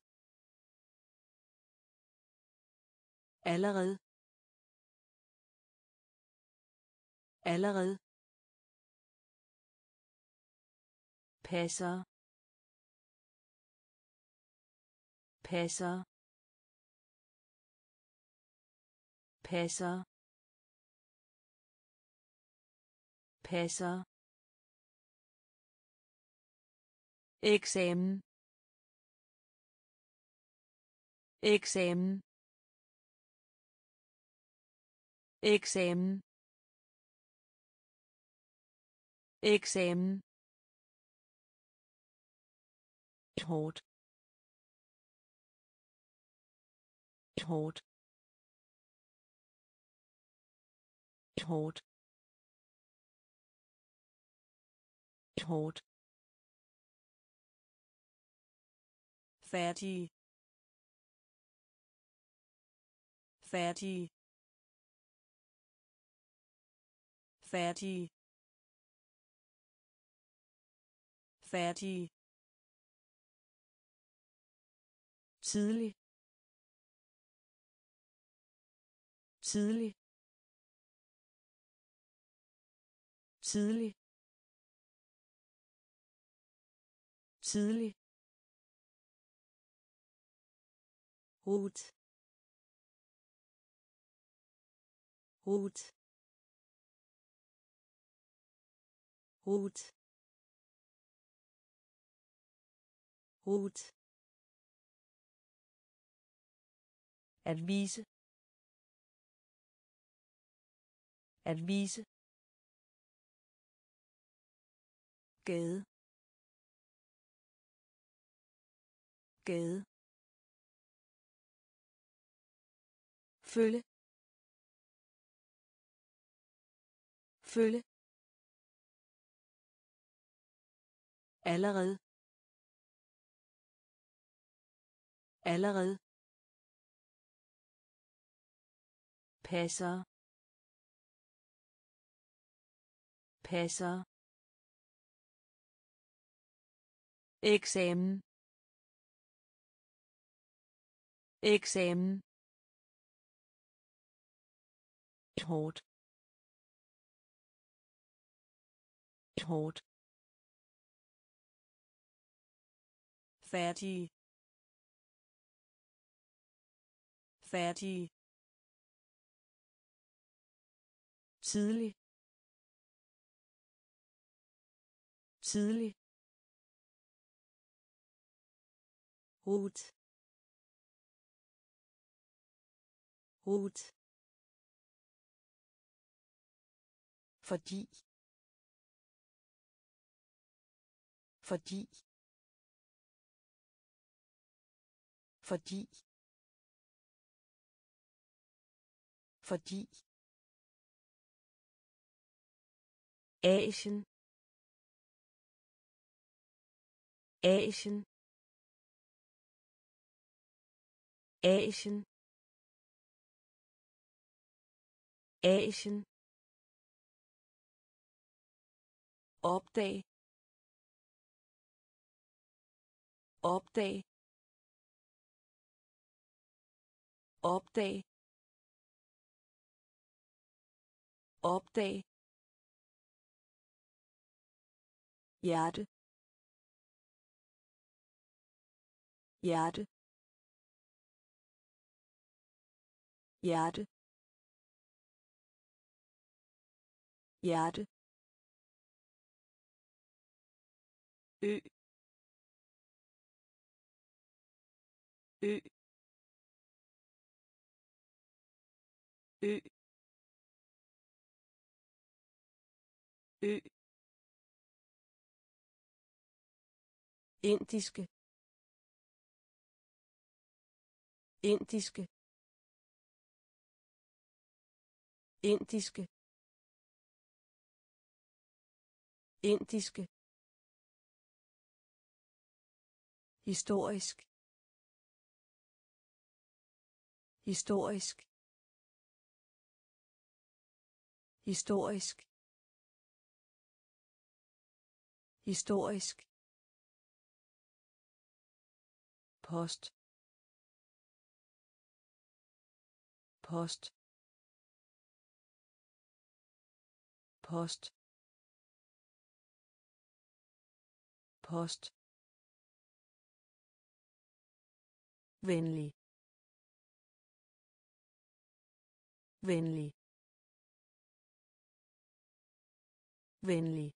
Allerede. Allerede. Passer. Passer. Passer. Passer. Eksamen. Eksamen. Eksamen. Eksamen. Hårdt. Hårdt. Hårdt. Hårdt. Færdig. Færdig. Færdig. Færdig. Tidlig. Tidlig. Tidlig. Tidlig. Rot. Rot. Rot. Rot. At vise. At vise. Gade. Gade. Følge. Følge. allerede allerede passer passer eksamen eksamen hårdt hårdt færdig færdig tidlig tidlig rut rut fordi fordi fordi fordi Asien Asien Asien Asien opdag opdag opdag opdag hjerte hjerte hjerte hjerte ø ø ø ø indiske indiske indiske indiske historisk historisk historisk historisk post post post post venlig venlig venlig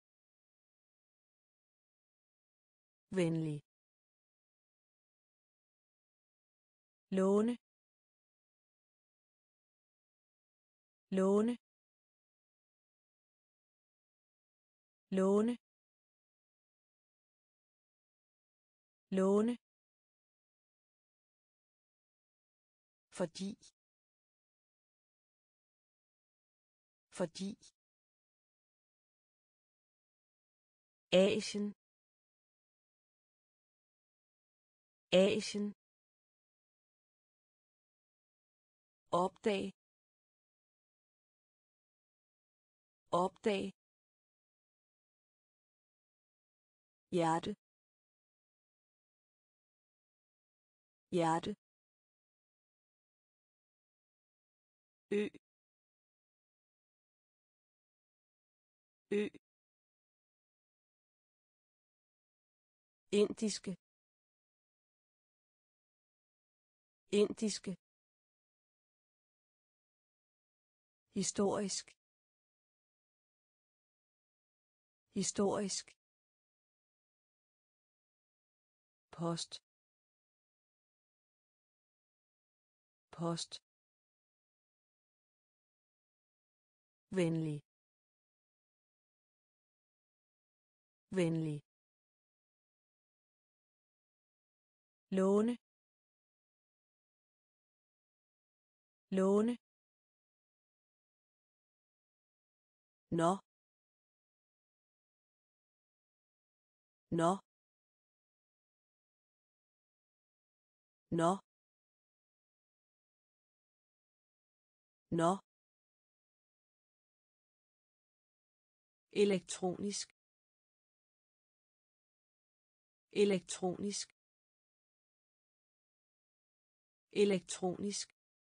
venlig låne låne låne låne fordi fordi Asien Asien opdag opdag hjerte hjerte ø ø indiske indiske historisk historisk post post venlig venlig låne låne nå Nå. Nå. Nå. Elektronisk. Elektronisk. Elektronisk.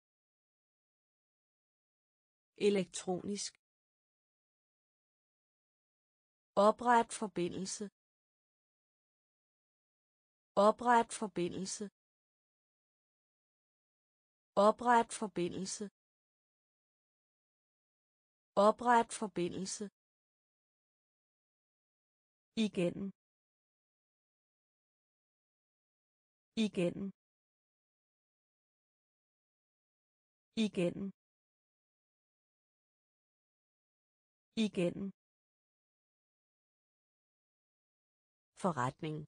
Elektronisk. Opret forbindelse. Opret forbindelse. Opret forbindelse. Opret forbindelse. Igen. Igen. Igen. Igen. Forretning.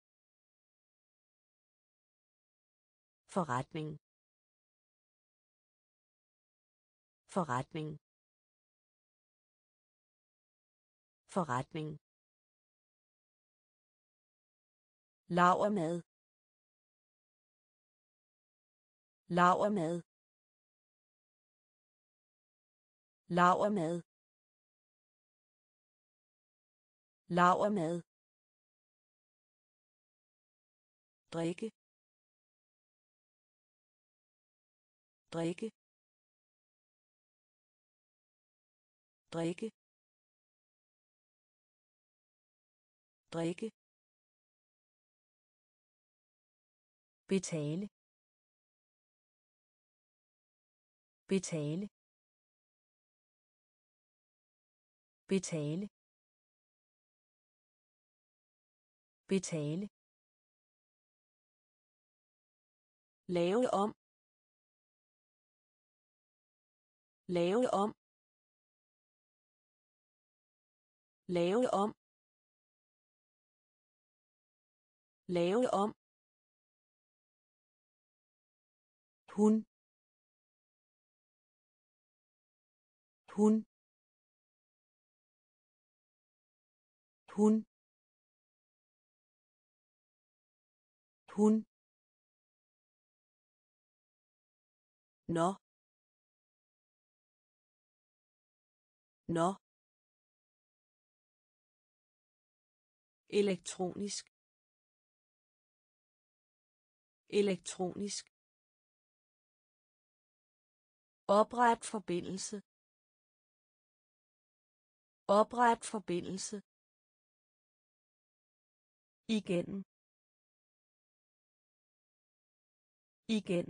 Forretning. Forretning. Forretning. Lavermad. Lavermad. Lavermad. Lavermad. Drikke. Drikke. Drikke. Drikke. Betale. Betale. Betale. Betale. Lave om. Lave om. Lave om. Lave om. Hun. Hun. Hun. Hun. Nå. Nå. Elektronisk. Elektronisk. Opret forbindelse. Opret forbindelse. Igen. Igen.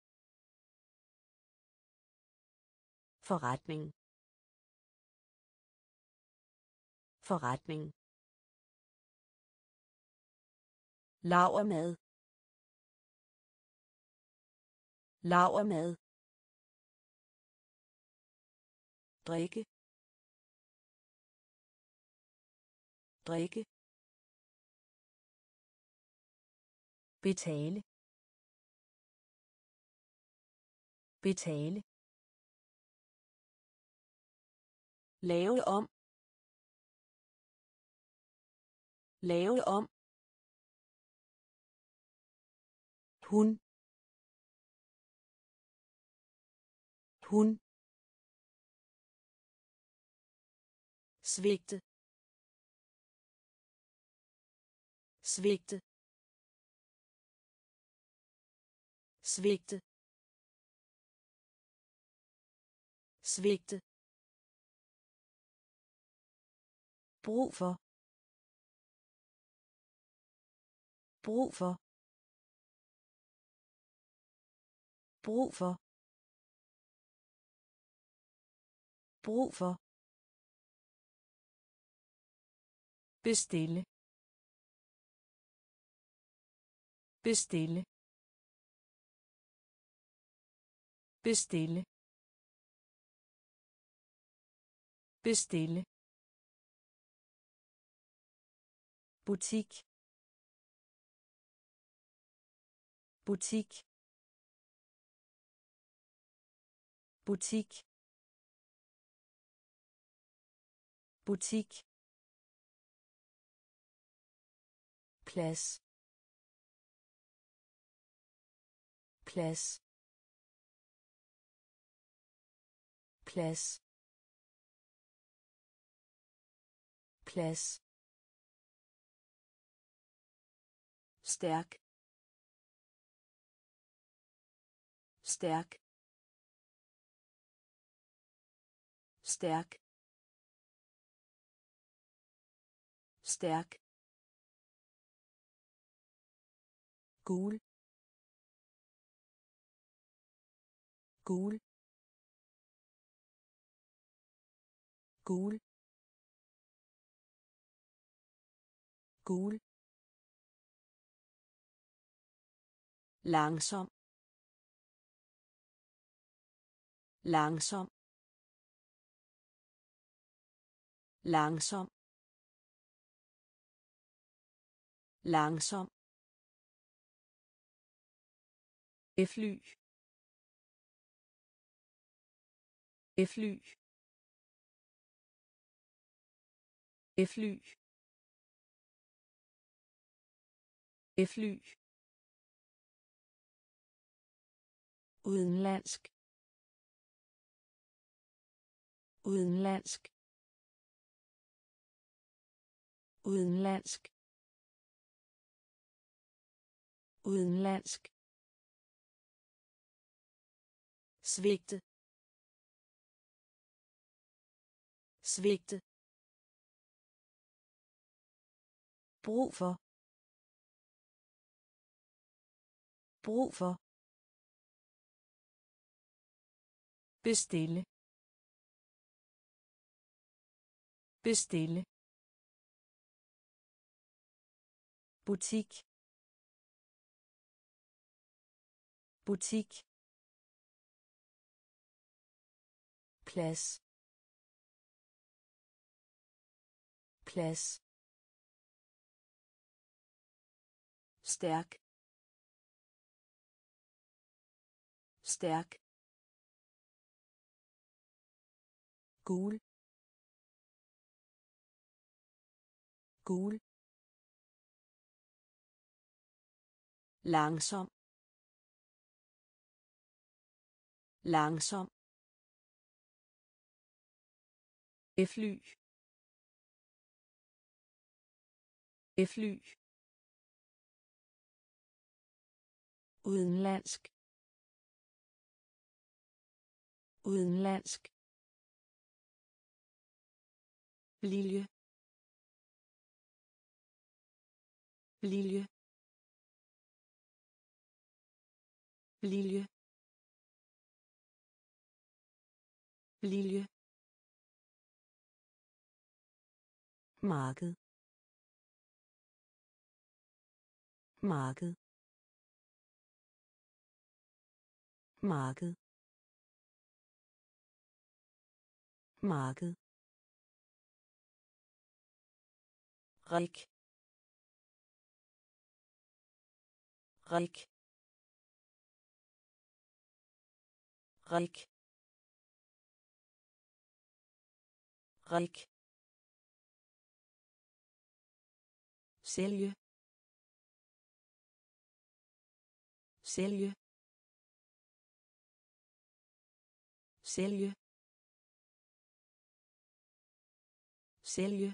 Forretning. Forretning. Lavermad. Lavermad. Drikke. Drikke. Betale. Betale. Lave om. Lave om. Hun. Hun. Svigte. Svigte. Svigte. Svigte. Brug for. Brug for. Brug for. Brug for. Bestille. Bestille. Bestille. Bestille. Butik. Butik. Butik. Butik. plads plads plads plads stærk stærk stærk stærk gul gul gul gul langsom langsom langsom langsom fly fly fly fly udenlandsk udenlandsk udenlandsk udenlandsk svigte svigte brug for brug for bestille bestille butik butik plads plads stærk stærk gul gul langsom langsom fly fly udenlandsk udenlandsk lilje lilje lilje lilje marked marked marked marked rik rik rik rik sælge sælge sælge sælge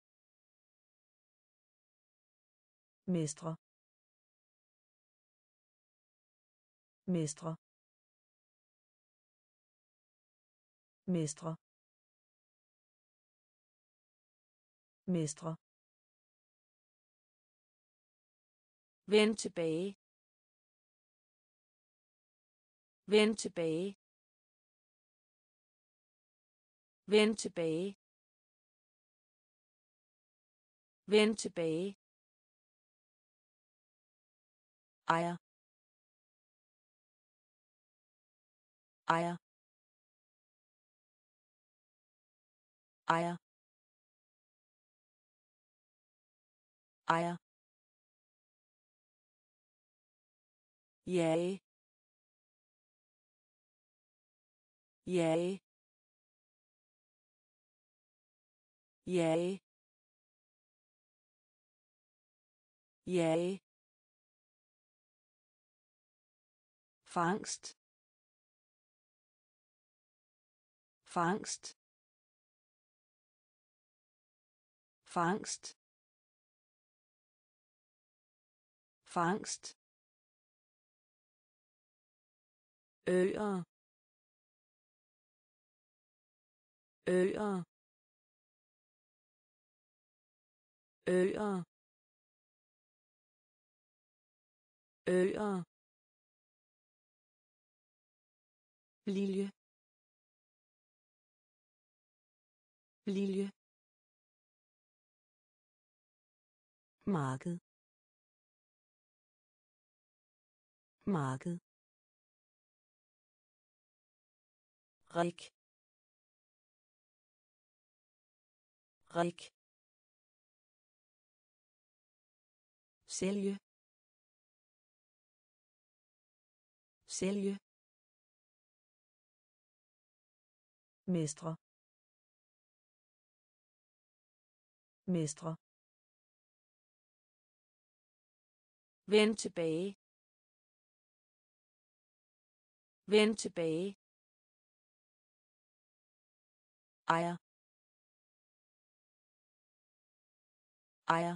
mestre mestre mestre mestre vend tilbage vend tilbage vend tilbage vend tilbage ejer ejer ejer ejer jage jage jage jage, fangst, fangst, fangst, fangst, øer, øer, øer, øer, lilje, lilje, marked, marked, rik, rik, sælge, sælge, mestre, mestre, vend tilbage, vend tilbage, ejer, ejer,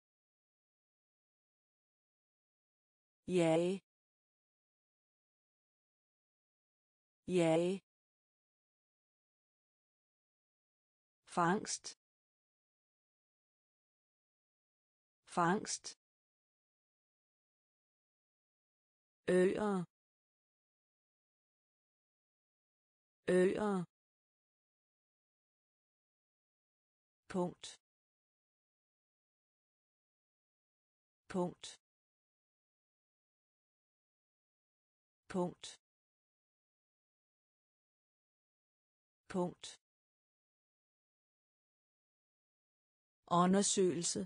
jage, jage, fangst, fangst, øer, øer, punkt, punkt, punkt, punkt, undersøgelse,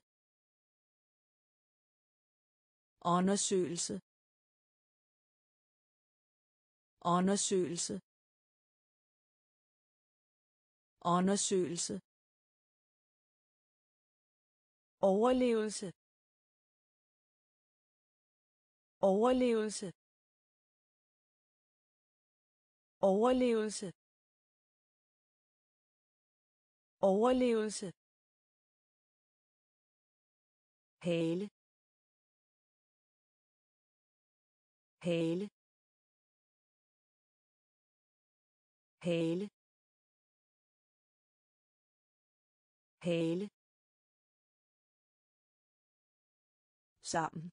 undersøgelse, undersøgelse, undersøgelse, overlevelse, overlevelse, overlevelse, overlevelse, hale, hale, hale, hale, sammen,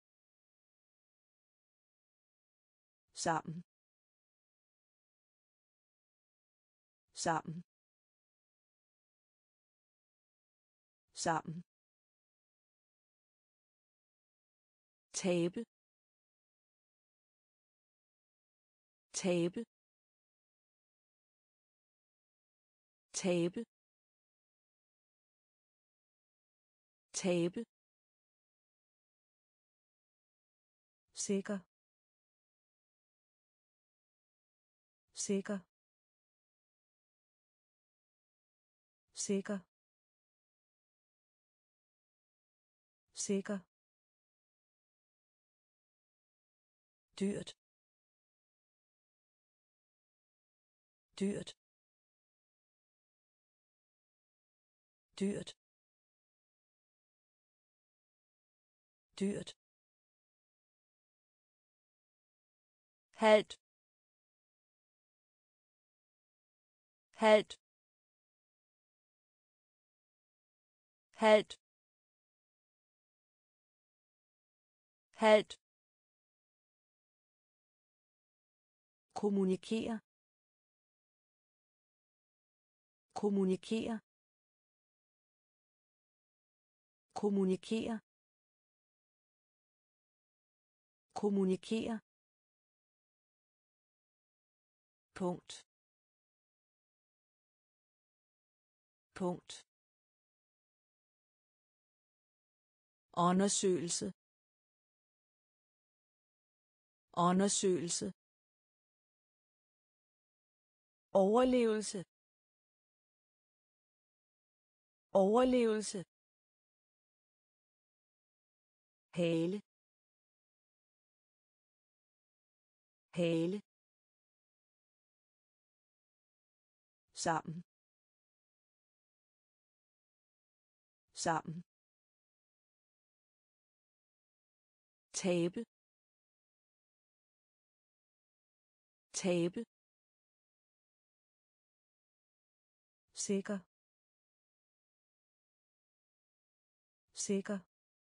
sammen, sammen, sammen, tabe, tabe, tabe, tabe, sikker, sikker, sikker, sikker, dyrt, dyrt, dyrt, dyrt, halt, halt, halt, halt, kommunikere, kommunikere, kommunikere, kommunikere, punkt, punkt, undersøgelse, undersøgelse, overlevelse, overlevelse, hale, hale, sammen, sammen, tabe, tabe, sikker, sikker,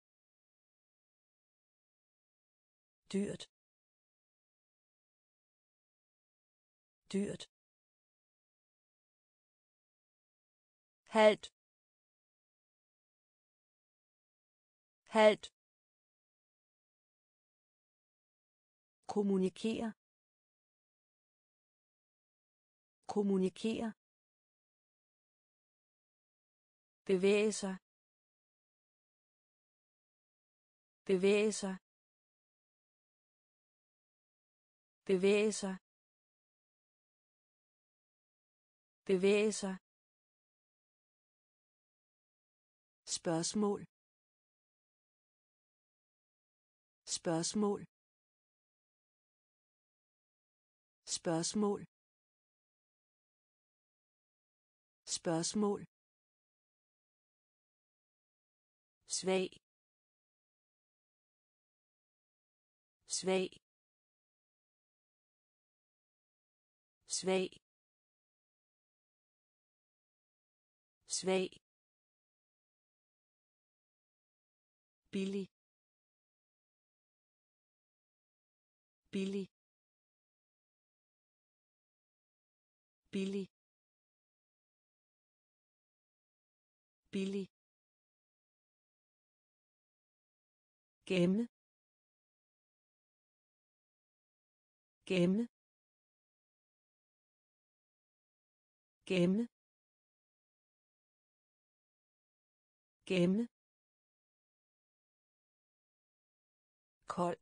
dyrt, dyrt, halvt, halvt, kommunikere, kommunikere, bevæge sig, bevæge sig, bevæge sig, bevæge sig, spørgsmål, spørgsmål, spørgsmål, spørgsmål, svag, svag, svag, svag, billig, billig, billig, billig, gemme, gemme, gemme, gemme, kold,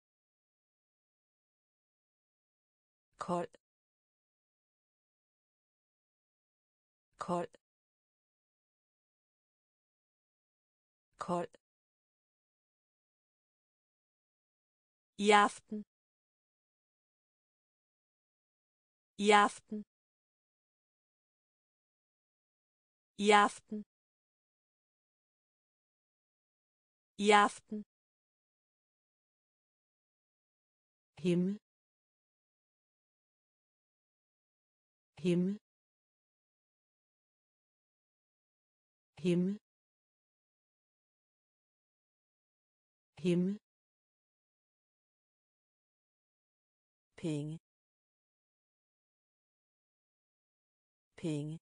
kold, kold, kold, i aften, i aften, i aften, i aften, himmel, himmel, himmel, himmel, penge, penge,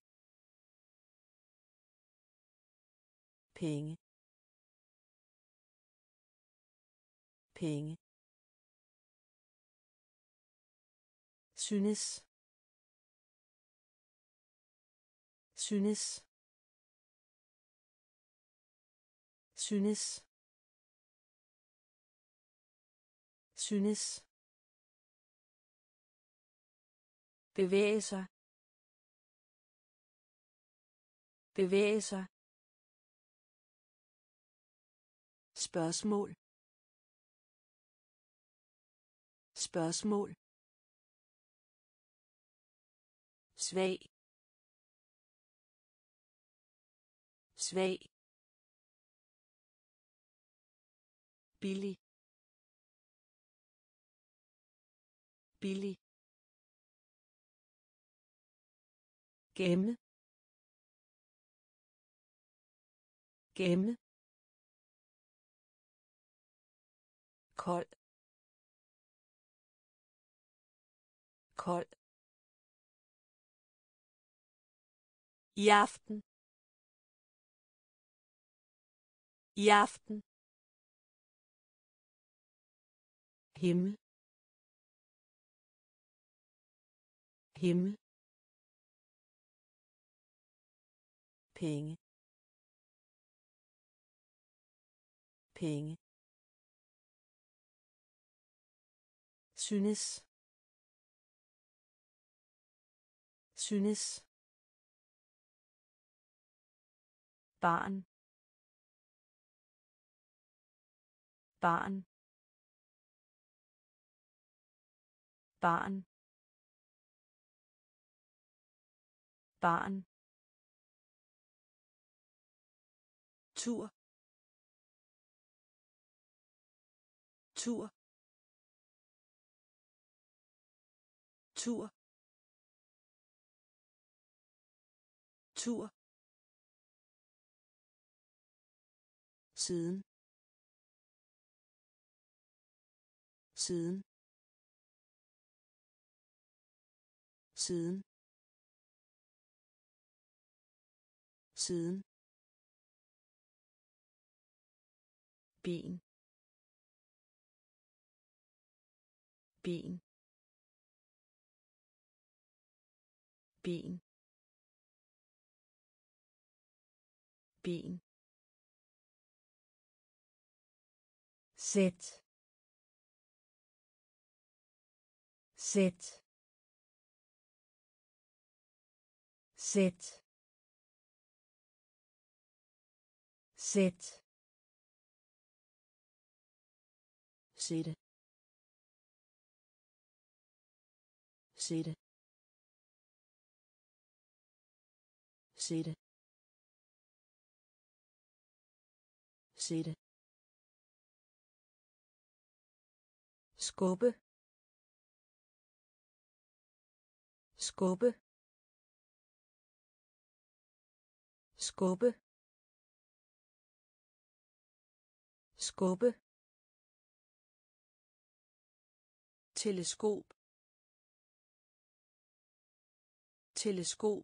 penge, penge, synes, synes, synes, synes, bevæge sig, bevæge sig, spørgsmål, spørgsmål, svag, svag, billig, billig, gemme, gemme, kold, kold, i aften, i aften, himmel, himmel, penge, penge, synes, synes, barn, barn, barn, barn, tur, tur, tur, tur, siden, siden, siden, siden, ben, ben, ben, ben, sæt, sæt, sæt, sæt, sætte, sætte, sætte, sætte, skubbe, skubbe, skubbe, skubbe, teleskop, teleskop,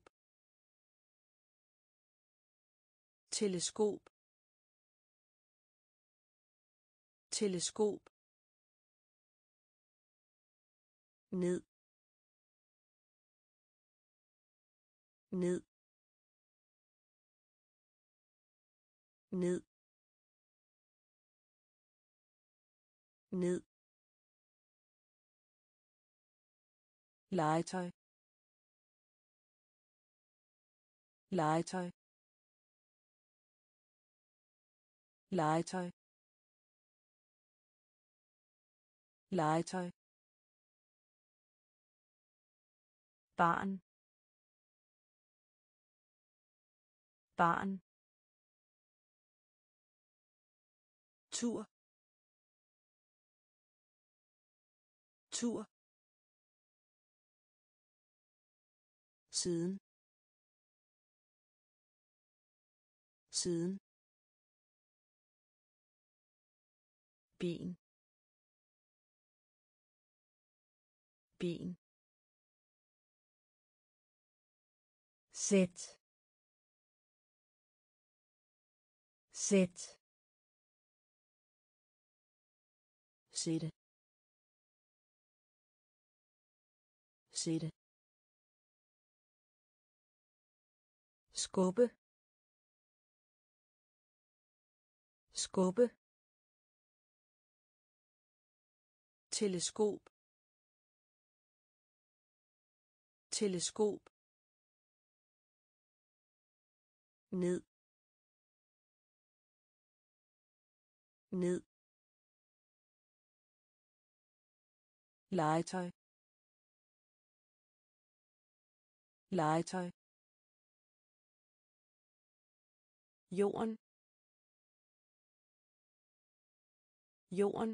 teleskop, teleskop, ned, ned, ned, ned, legetøj, legetøj, legetøj, legetøj, barn, barn, tur, tur, siden, siden, ben, ben, sæt, sæt, sætte, sætte, skubbe, skubbe, teleskop, teleskop, ned, ned, legetøj, legetøj, jorden, jorden,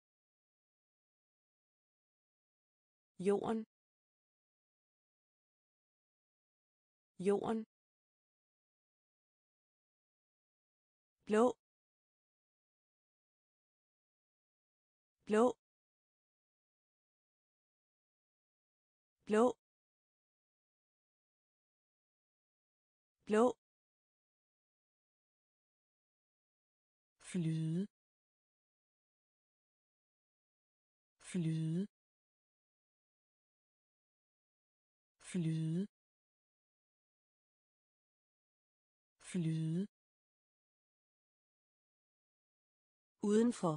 jorden, jorden, blå, blå, blå, blå, flyde, flyde, flyde, flyde, udenfor,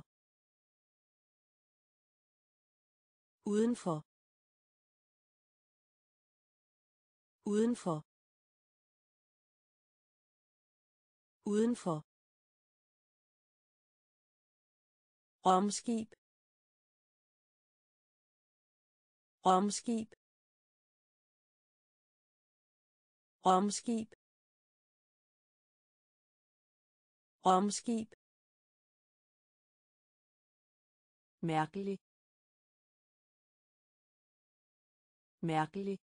udenfor, udenfor, udenfor, Romskib. Romskib. Romskib. Romskib. Mærkelig. Mærkelig.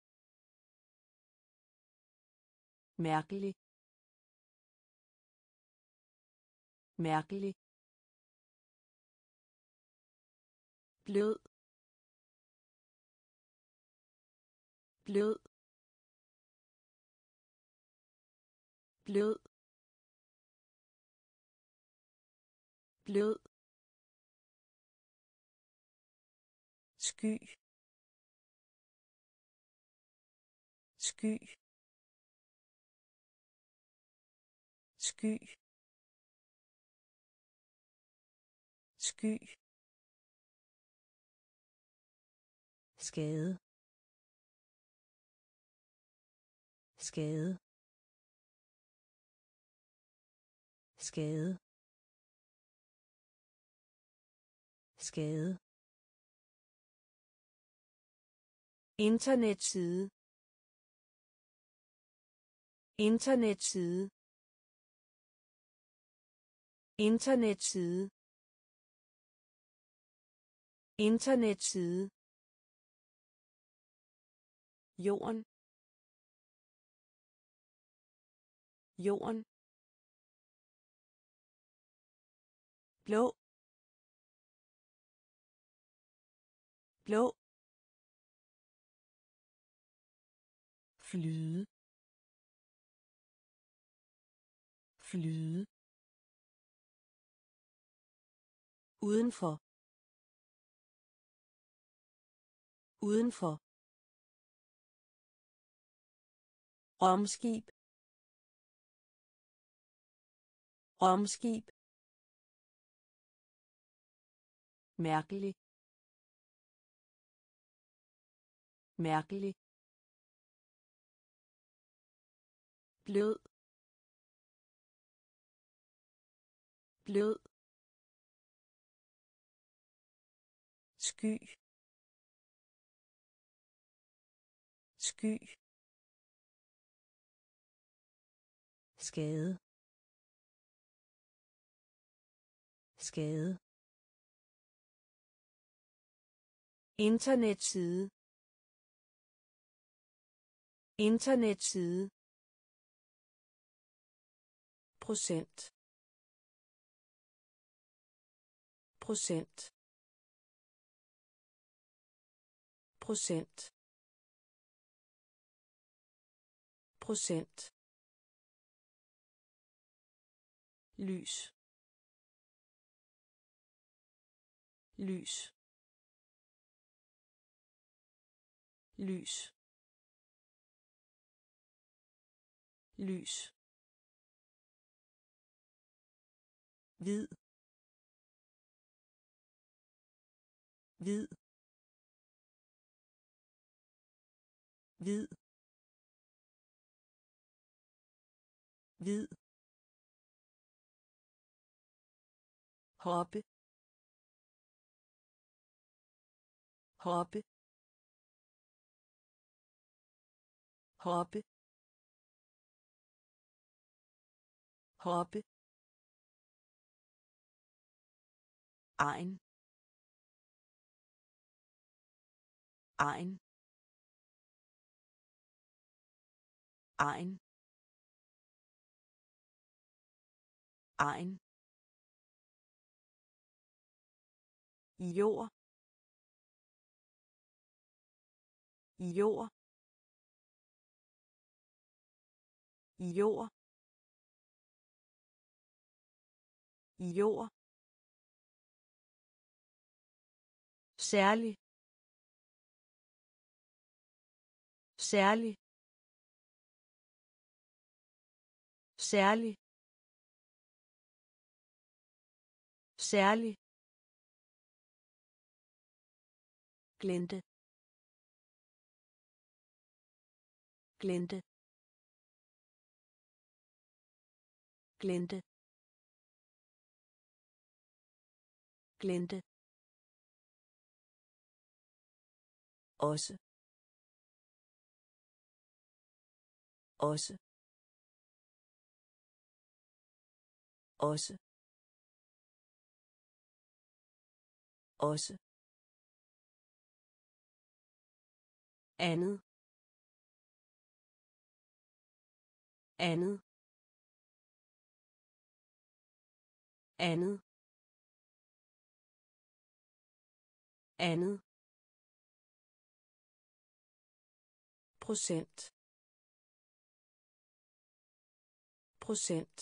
Mærkelig. Mærkelig. Blød. Blød. Blød. Blød. Sky. Sky. Sky. Sky. Skade. Skade. Skade. Skade. Internetside. Internetside. Internetside. Internetside. Jorden. Jorden. Blå. Blå. Flyde. Flyde. Udenfor. Udenfor. Romskib. Romskib. Mærkelig. Mærkelig. Blød. Blød. Sky. Sky. Skade. Skade. Internetside. Internetside. Procent. Procent. Procent. Procent. Lys. Lys. Lys. Lys. Hvid. Hvid. Hvid. Hvid. Hoppe. Hoppe. Hoppe. Hoppe. Ein. Ein. Ein. Ein. Jord. Jord. Jord. Jord. Særlig. Særlig. Særlig. Særlig. Glente. Glente. Glente. glente, også, også, også, også, andet, andet, andet, andet, procent, procent,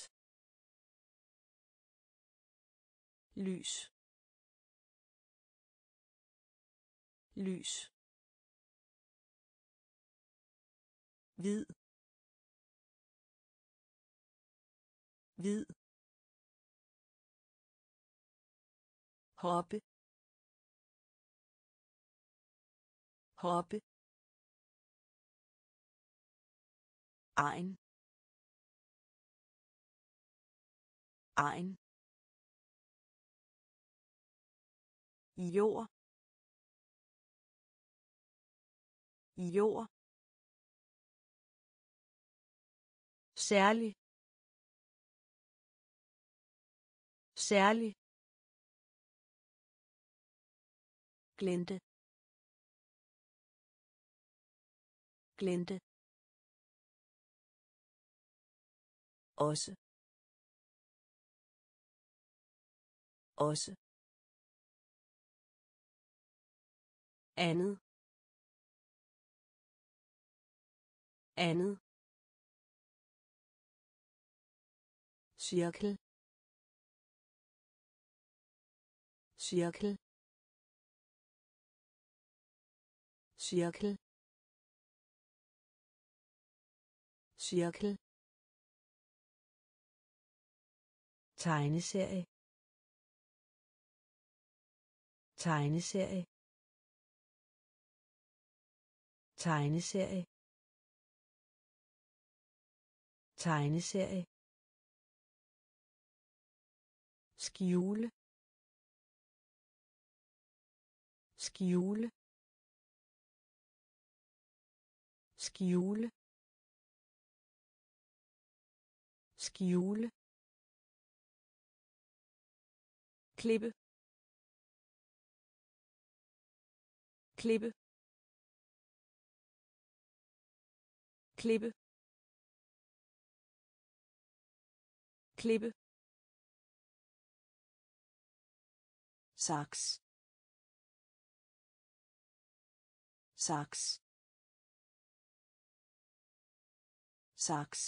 lys, lys, hvid, hvid, hoppe, hoppe, egen, egen, jord, jord, særlig, særlig, glente, glente, også, også, andet, andet, cirkel, cirkel, cirkel, cirkel, tegneserie, tegneserie, tegneserie, tegneserie, skjule, skjule, skjule, skjule, klippe, klippe, klippe, klippe, saks, saks, saks,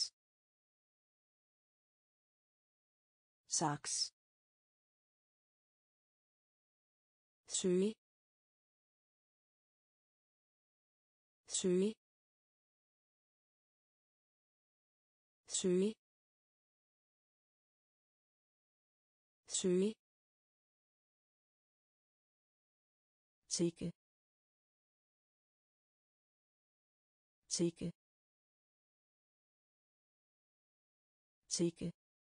saks, søge, søge, søge, søge, tikke, tikke, tikke,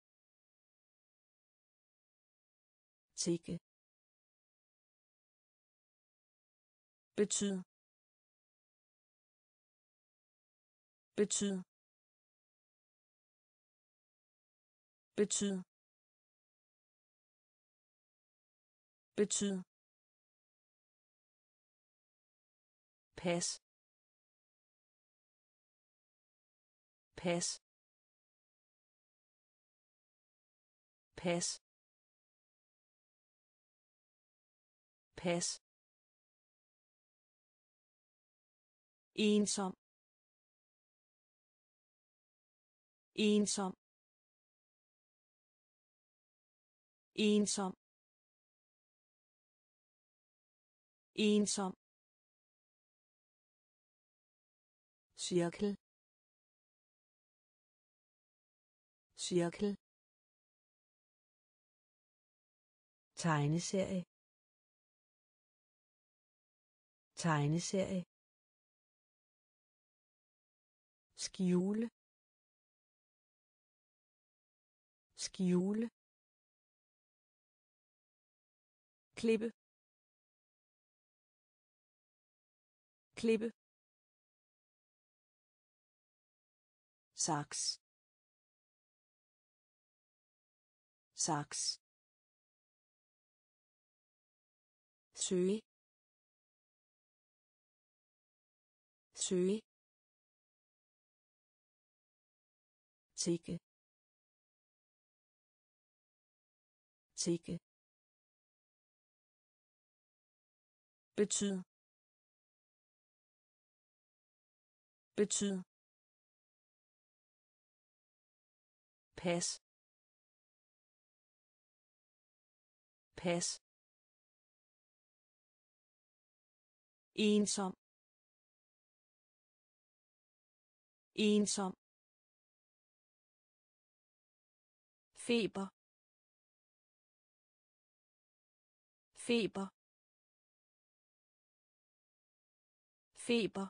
tikke, betyd, betyd, betyd, betyd, pas, pas, pas, pas, ensom, ensom, ensom, ensom, cirkel, cirkel, tegneserie, tegneserie, skjule, skjule, klippe, klippe, saks, saks, søge, søge, tikke, tikke, betyd, betyd, pas, pas, ensom, ensom, feber, feber, feber,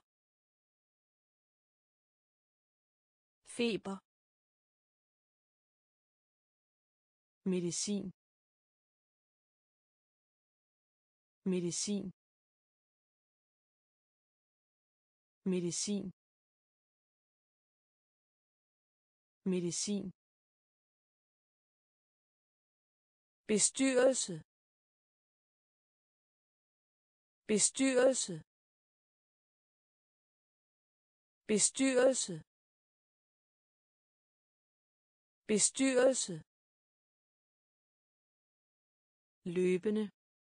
feber, medicin, medicin, medicin, medicin, bestyrelse, bestyrelse, bestyrelse, bestyrelse, løbende,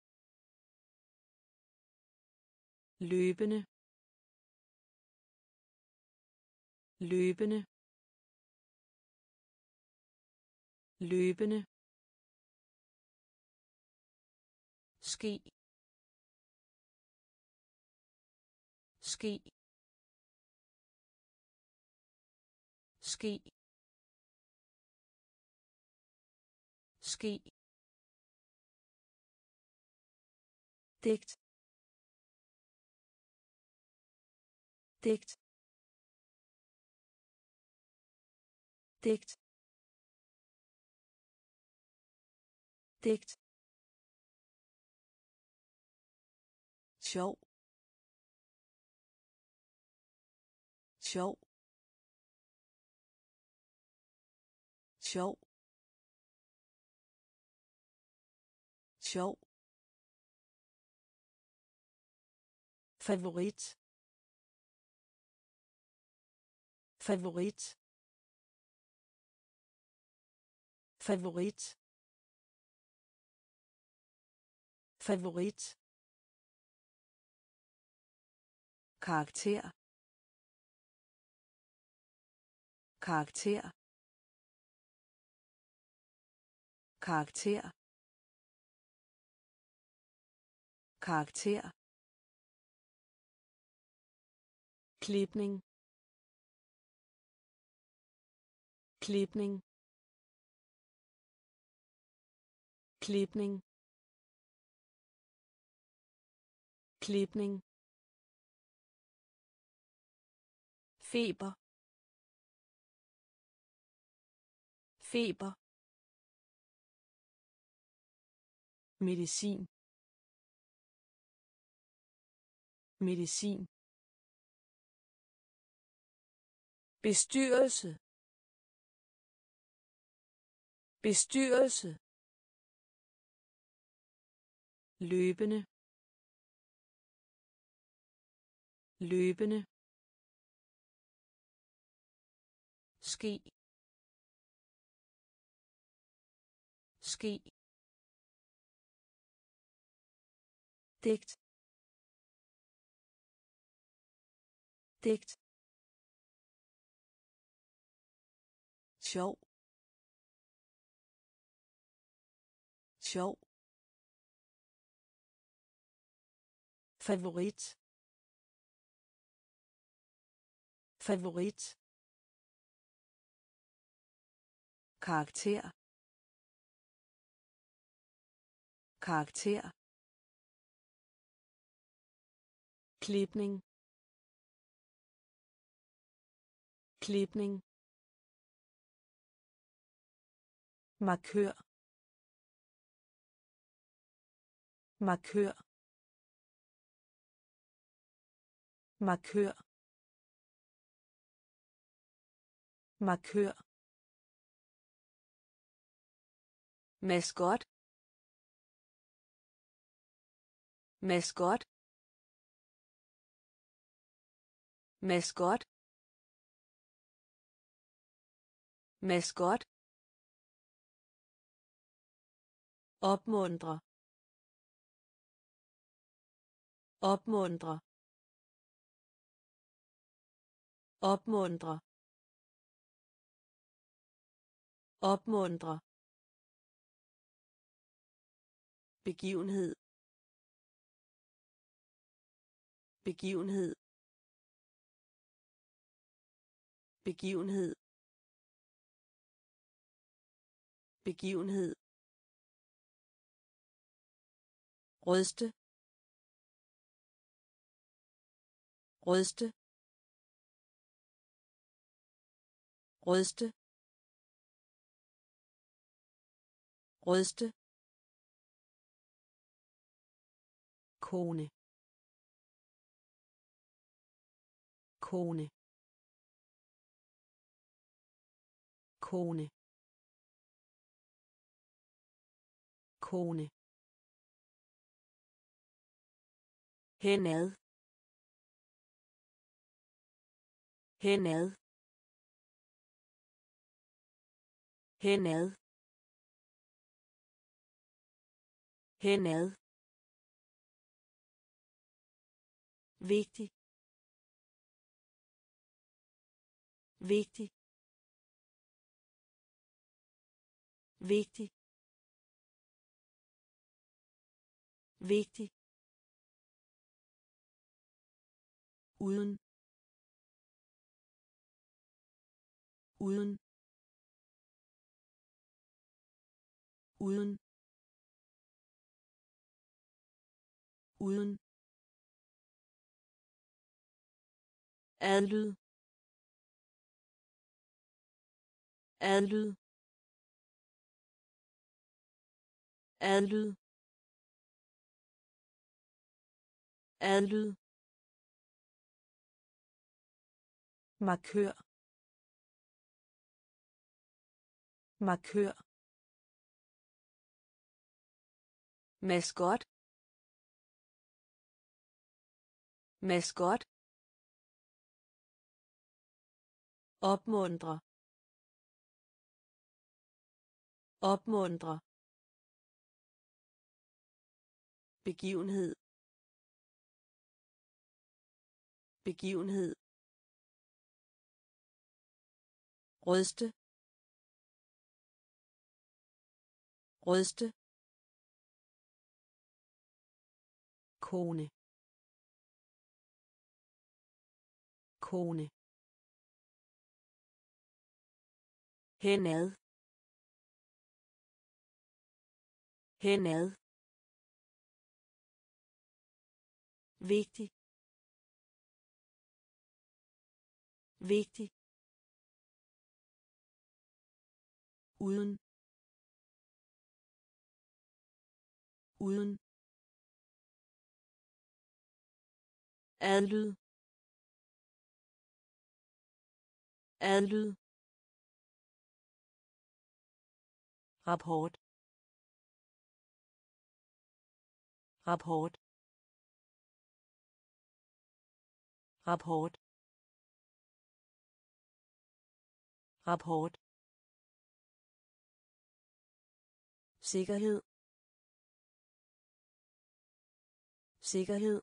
løbende, løbende, løbende, ske, ske, ske, ske, digt, digt, digt, digt, sjov, sjov, sjov, sjov, favorit, favorit, favorit, favorit, karakter, karakter, karakter, karakter, klipning, klipning, klipning, klipning, feber, feber, medicin, medicin, bestyrelse, bestyrelse, løbende, løbende, ske, ske, digt, digt, sjov, sjov, favorit, favorit, karakter, karakter, klipning, klipning, markør, markør markør markør maskot maskot maskot maskot opmuntre opmuntre opmuntre opmuntre begivenhed begivenhed begivenhed begivenhed ryste ryste ryste ryste kone kone kone kone henad henad henad henad vigtig vigtig vigtig vigtig uden uden uden uden adlyd adlyd adlyd adlyd markør markør maskot maskot opmuntre opmuntre begivenhed begivenhed ryste ryste kone kone henad henad vigtig vigtig uden uden adlyd adlyd rapport rapport rapport rapport sikkerhed sikkerhed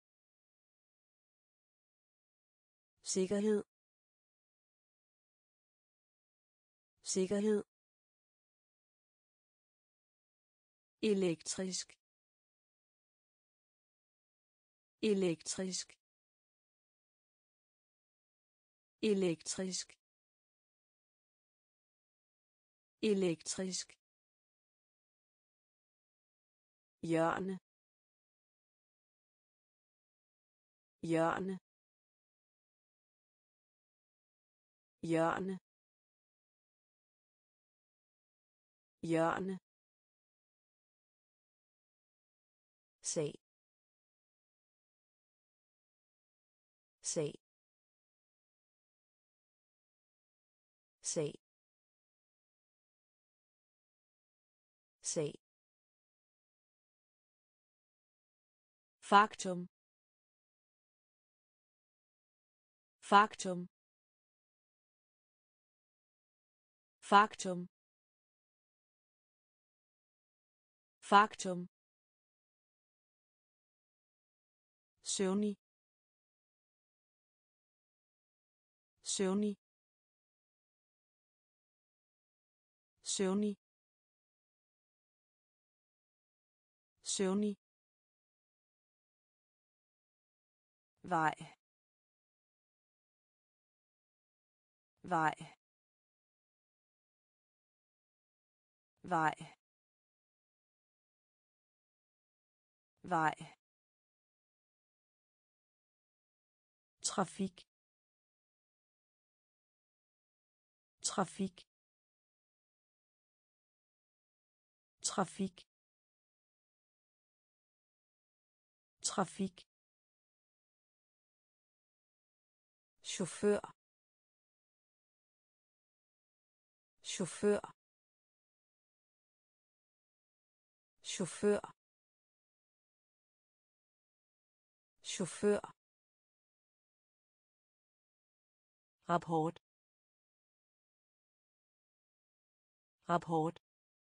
sikkerhed sikkerhed elektrisk elektrisk elektrisk elektrisk hjørne hjørne hjørne hjørne sag, sag, sag, sag, faktum, faktum, faktum, faktum, søvnig, søvnig, søvnig, søvnig, vej, vej, vej, vej, trafik, trafik, trafik, trafik, chauffør, chauffør, chauffør, chauffør, rapport, rapport,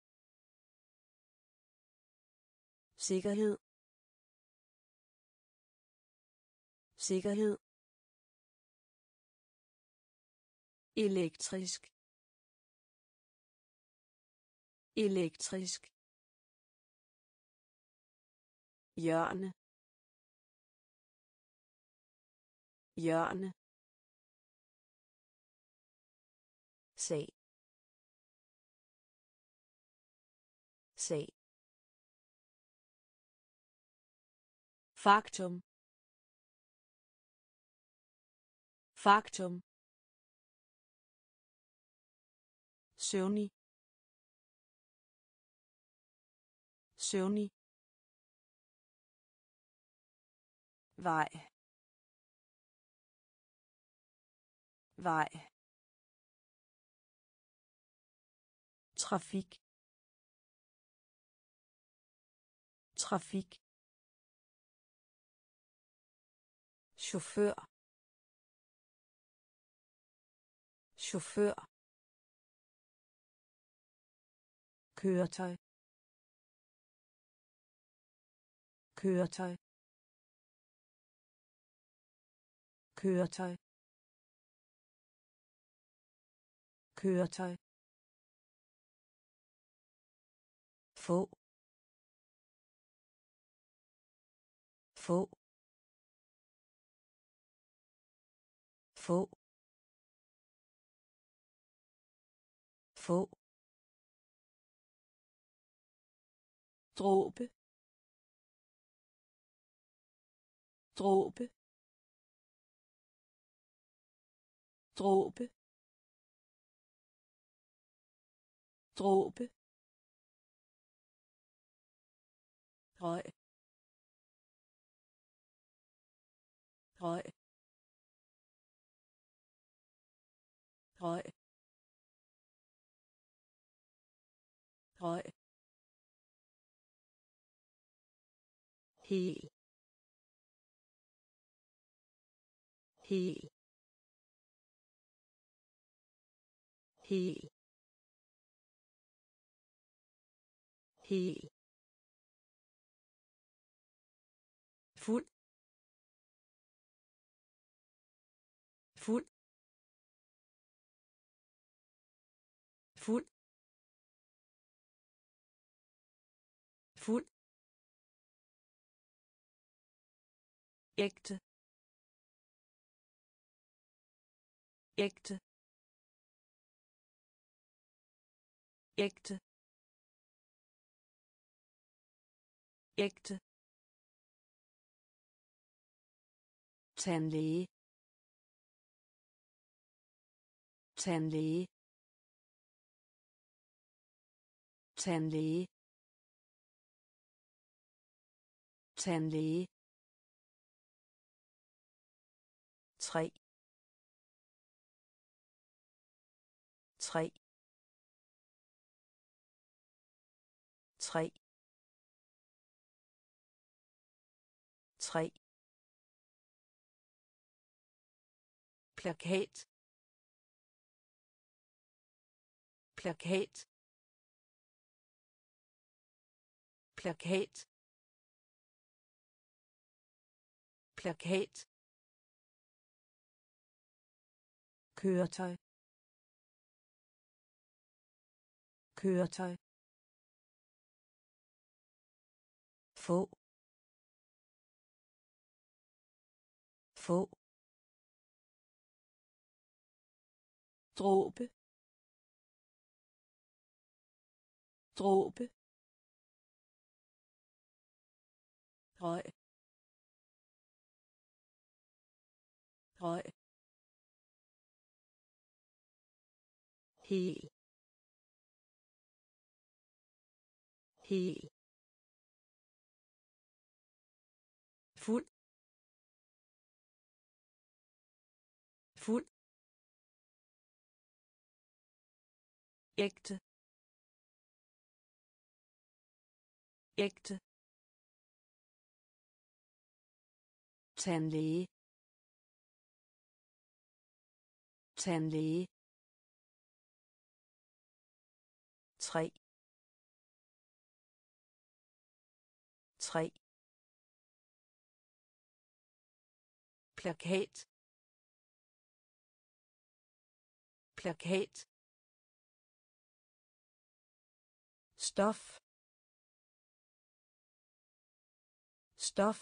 sikkerhed, sikkerhed, elektrisk, elektrisk, hjørne, hjørne, sag, sag, faktum, faktum, søvnig, søvnig, vej, vej, trafik, trafik, chauffør, chauffør, køretøj, køretøj, køretøj, køretøj, få, få, få, få, dråbe, dråbe, dråbe, dråbe, høj, høj, høj, høj, hel, hel, hel, hel, fuld, fuld, fuld, fuld, ægte, ægte, ægte, ægte, tandlæge, tandlæge, tandlæge, tandlæge, 3 3 3 3 plakat, plakat, plakat, plakat, køretøj, køretøj, få, få, dråbe, dråbe, røg, røg, hel, hel, fuld, fuld, ægte, ægte, tandlæge, tandlæge, 3 3 plakat, plakat, stof, stof,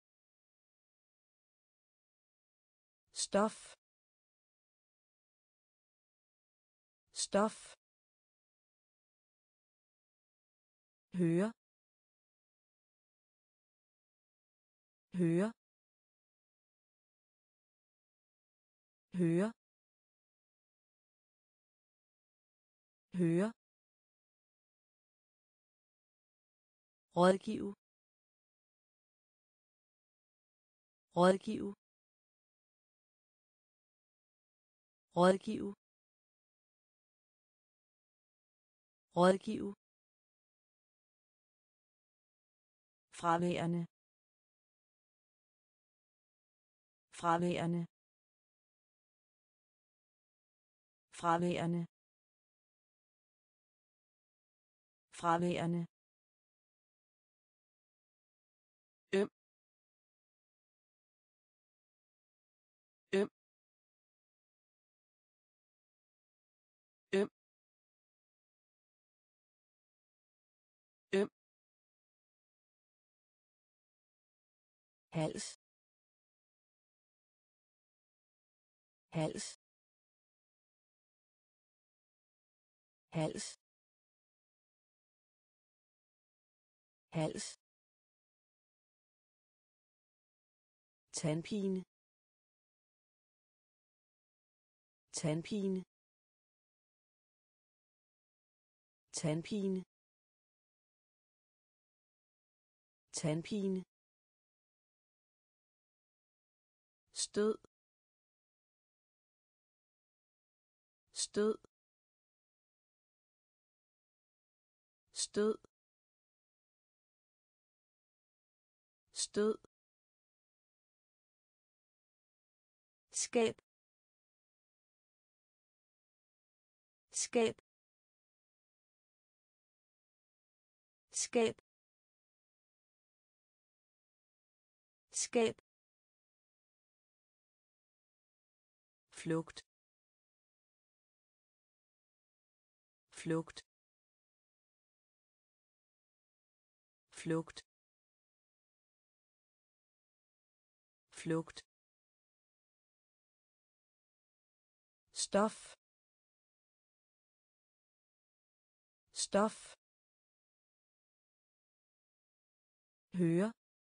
stof, stof, høre, høre, høre, høre, rådgive, rådgive, rådgive, rådgive, fraværende, fraværende, fraværende, fraværende, øm, øm, øm, øm, hals, hals, hals, hals, tandpine, tandpine, tandpine, tandpine, stød, stød, stød, stød, skab, skab, skab, skab, flugt, flugt, flugt, flugt, stof, stof, høre,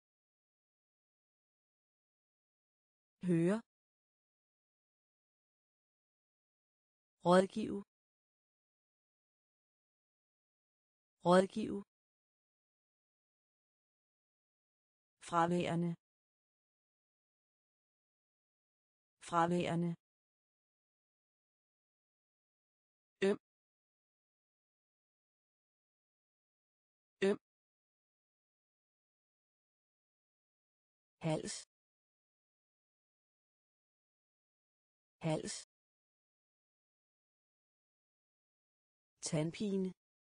høre, rådgive, rådgive, fraværende fraværende hals hals tandpine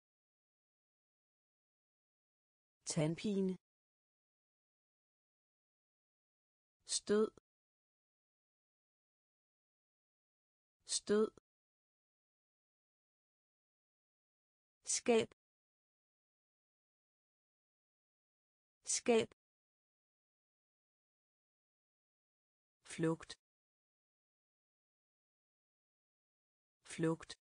tandpine stød stød skab skab flugt flugt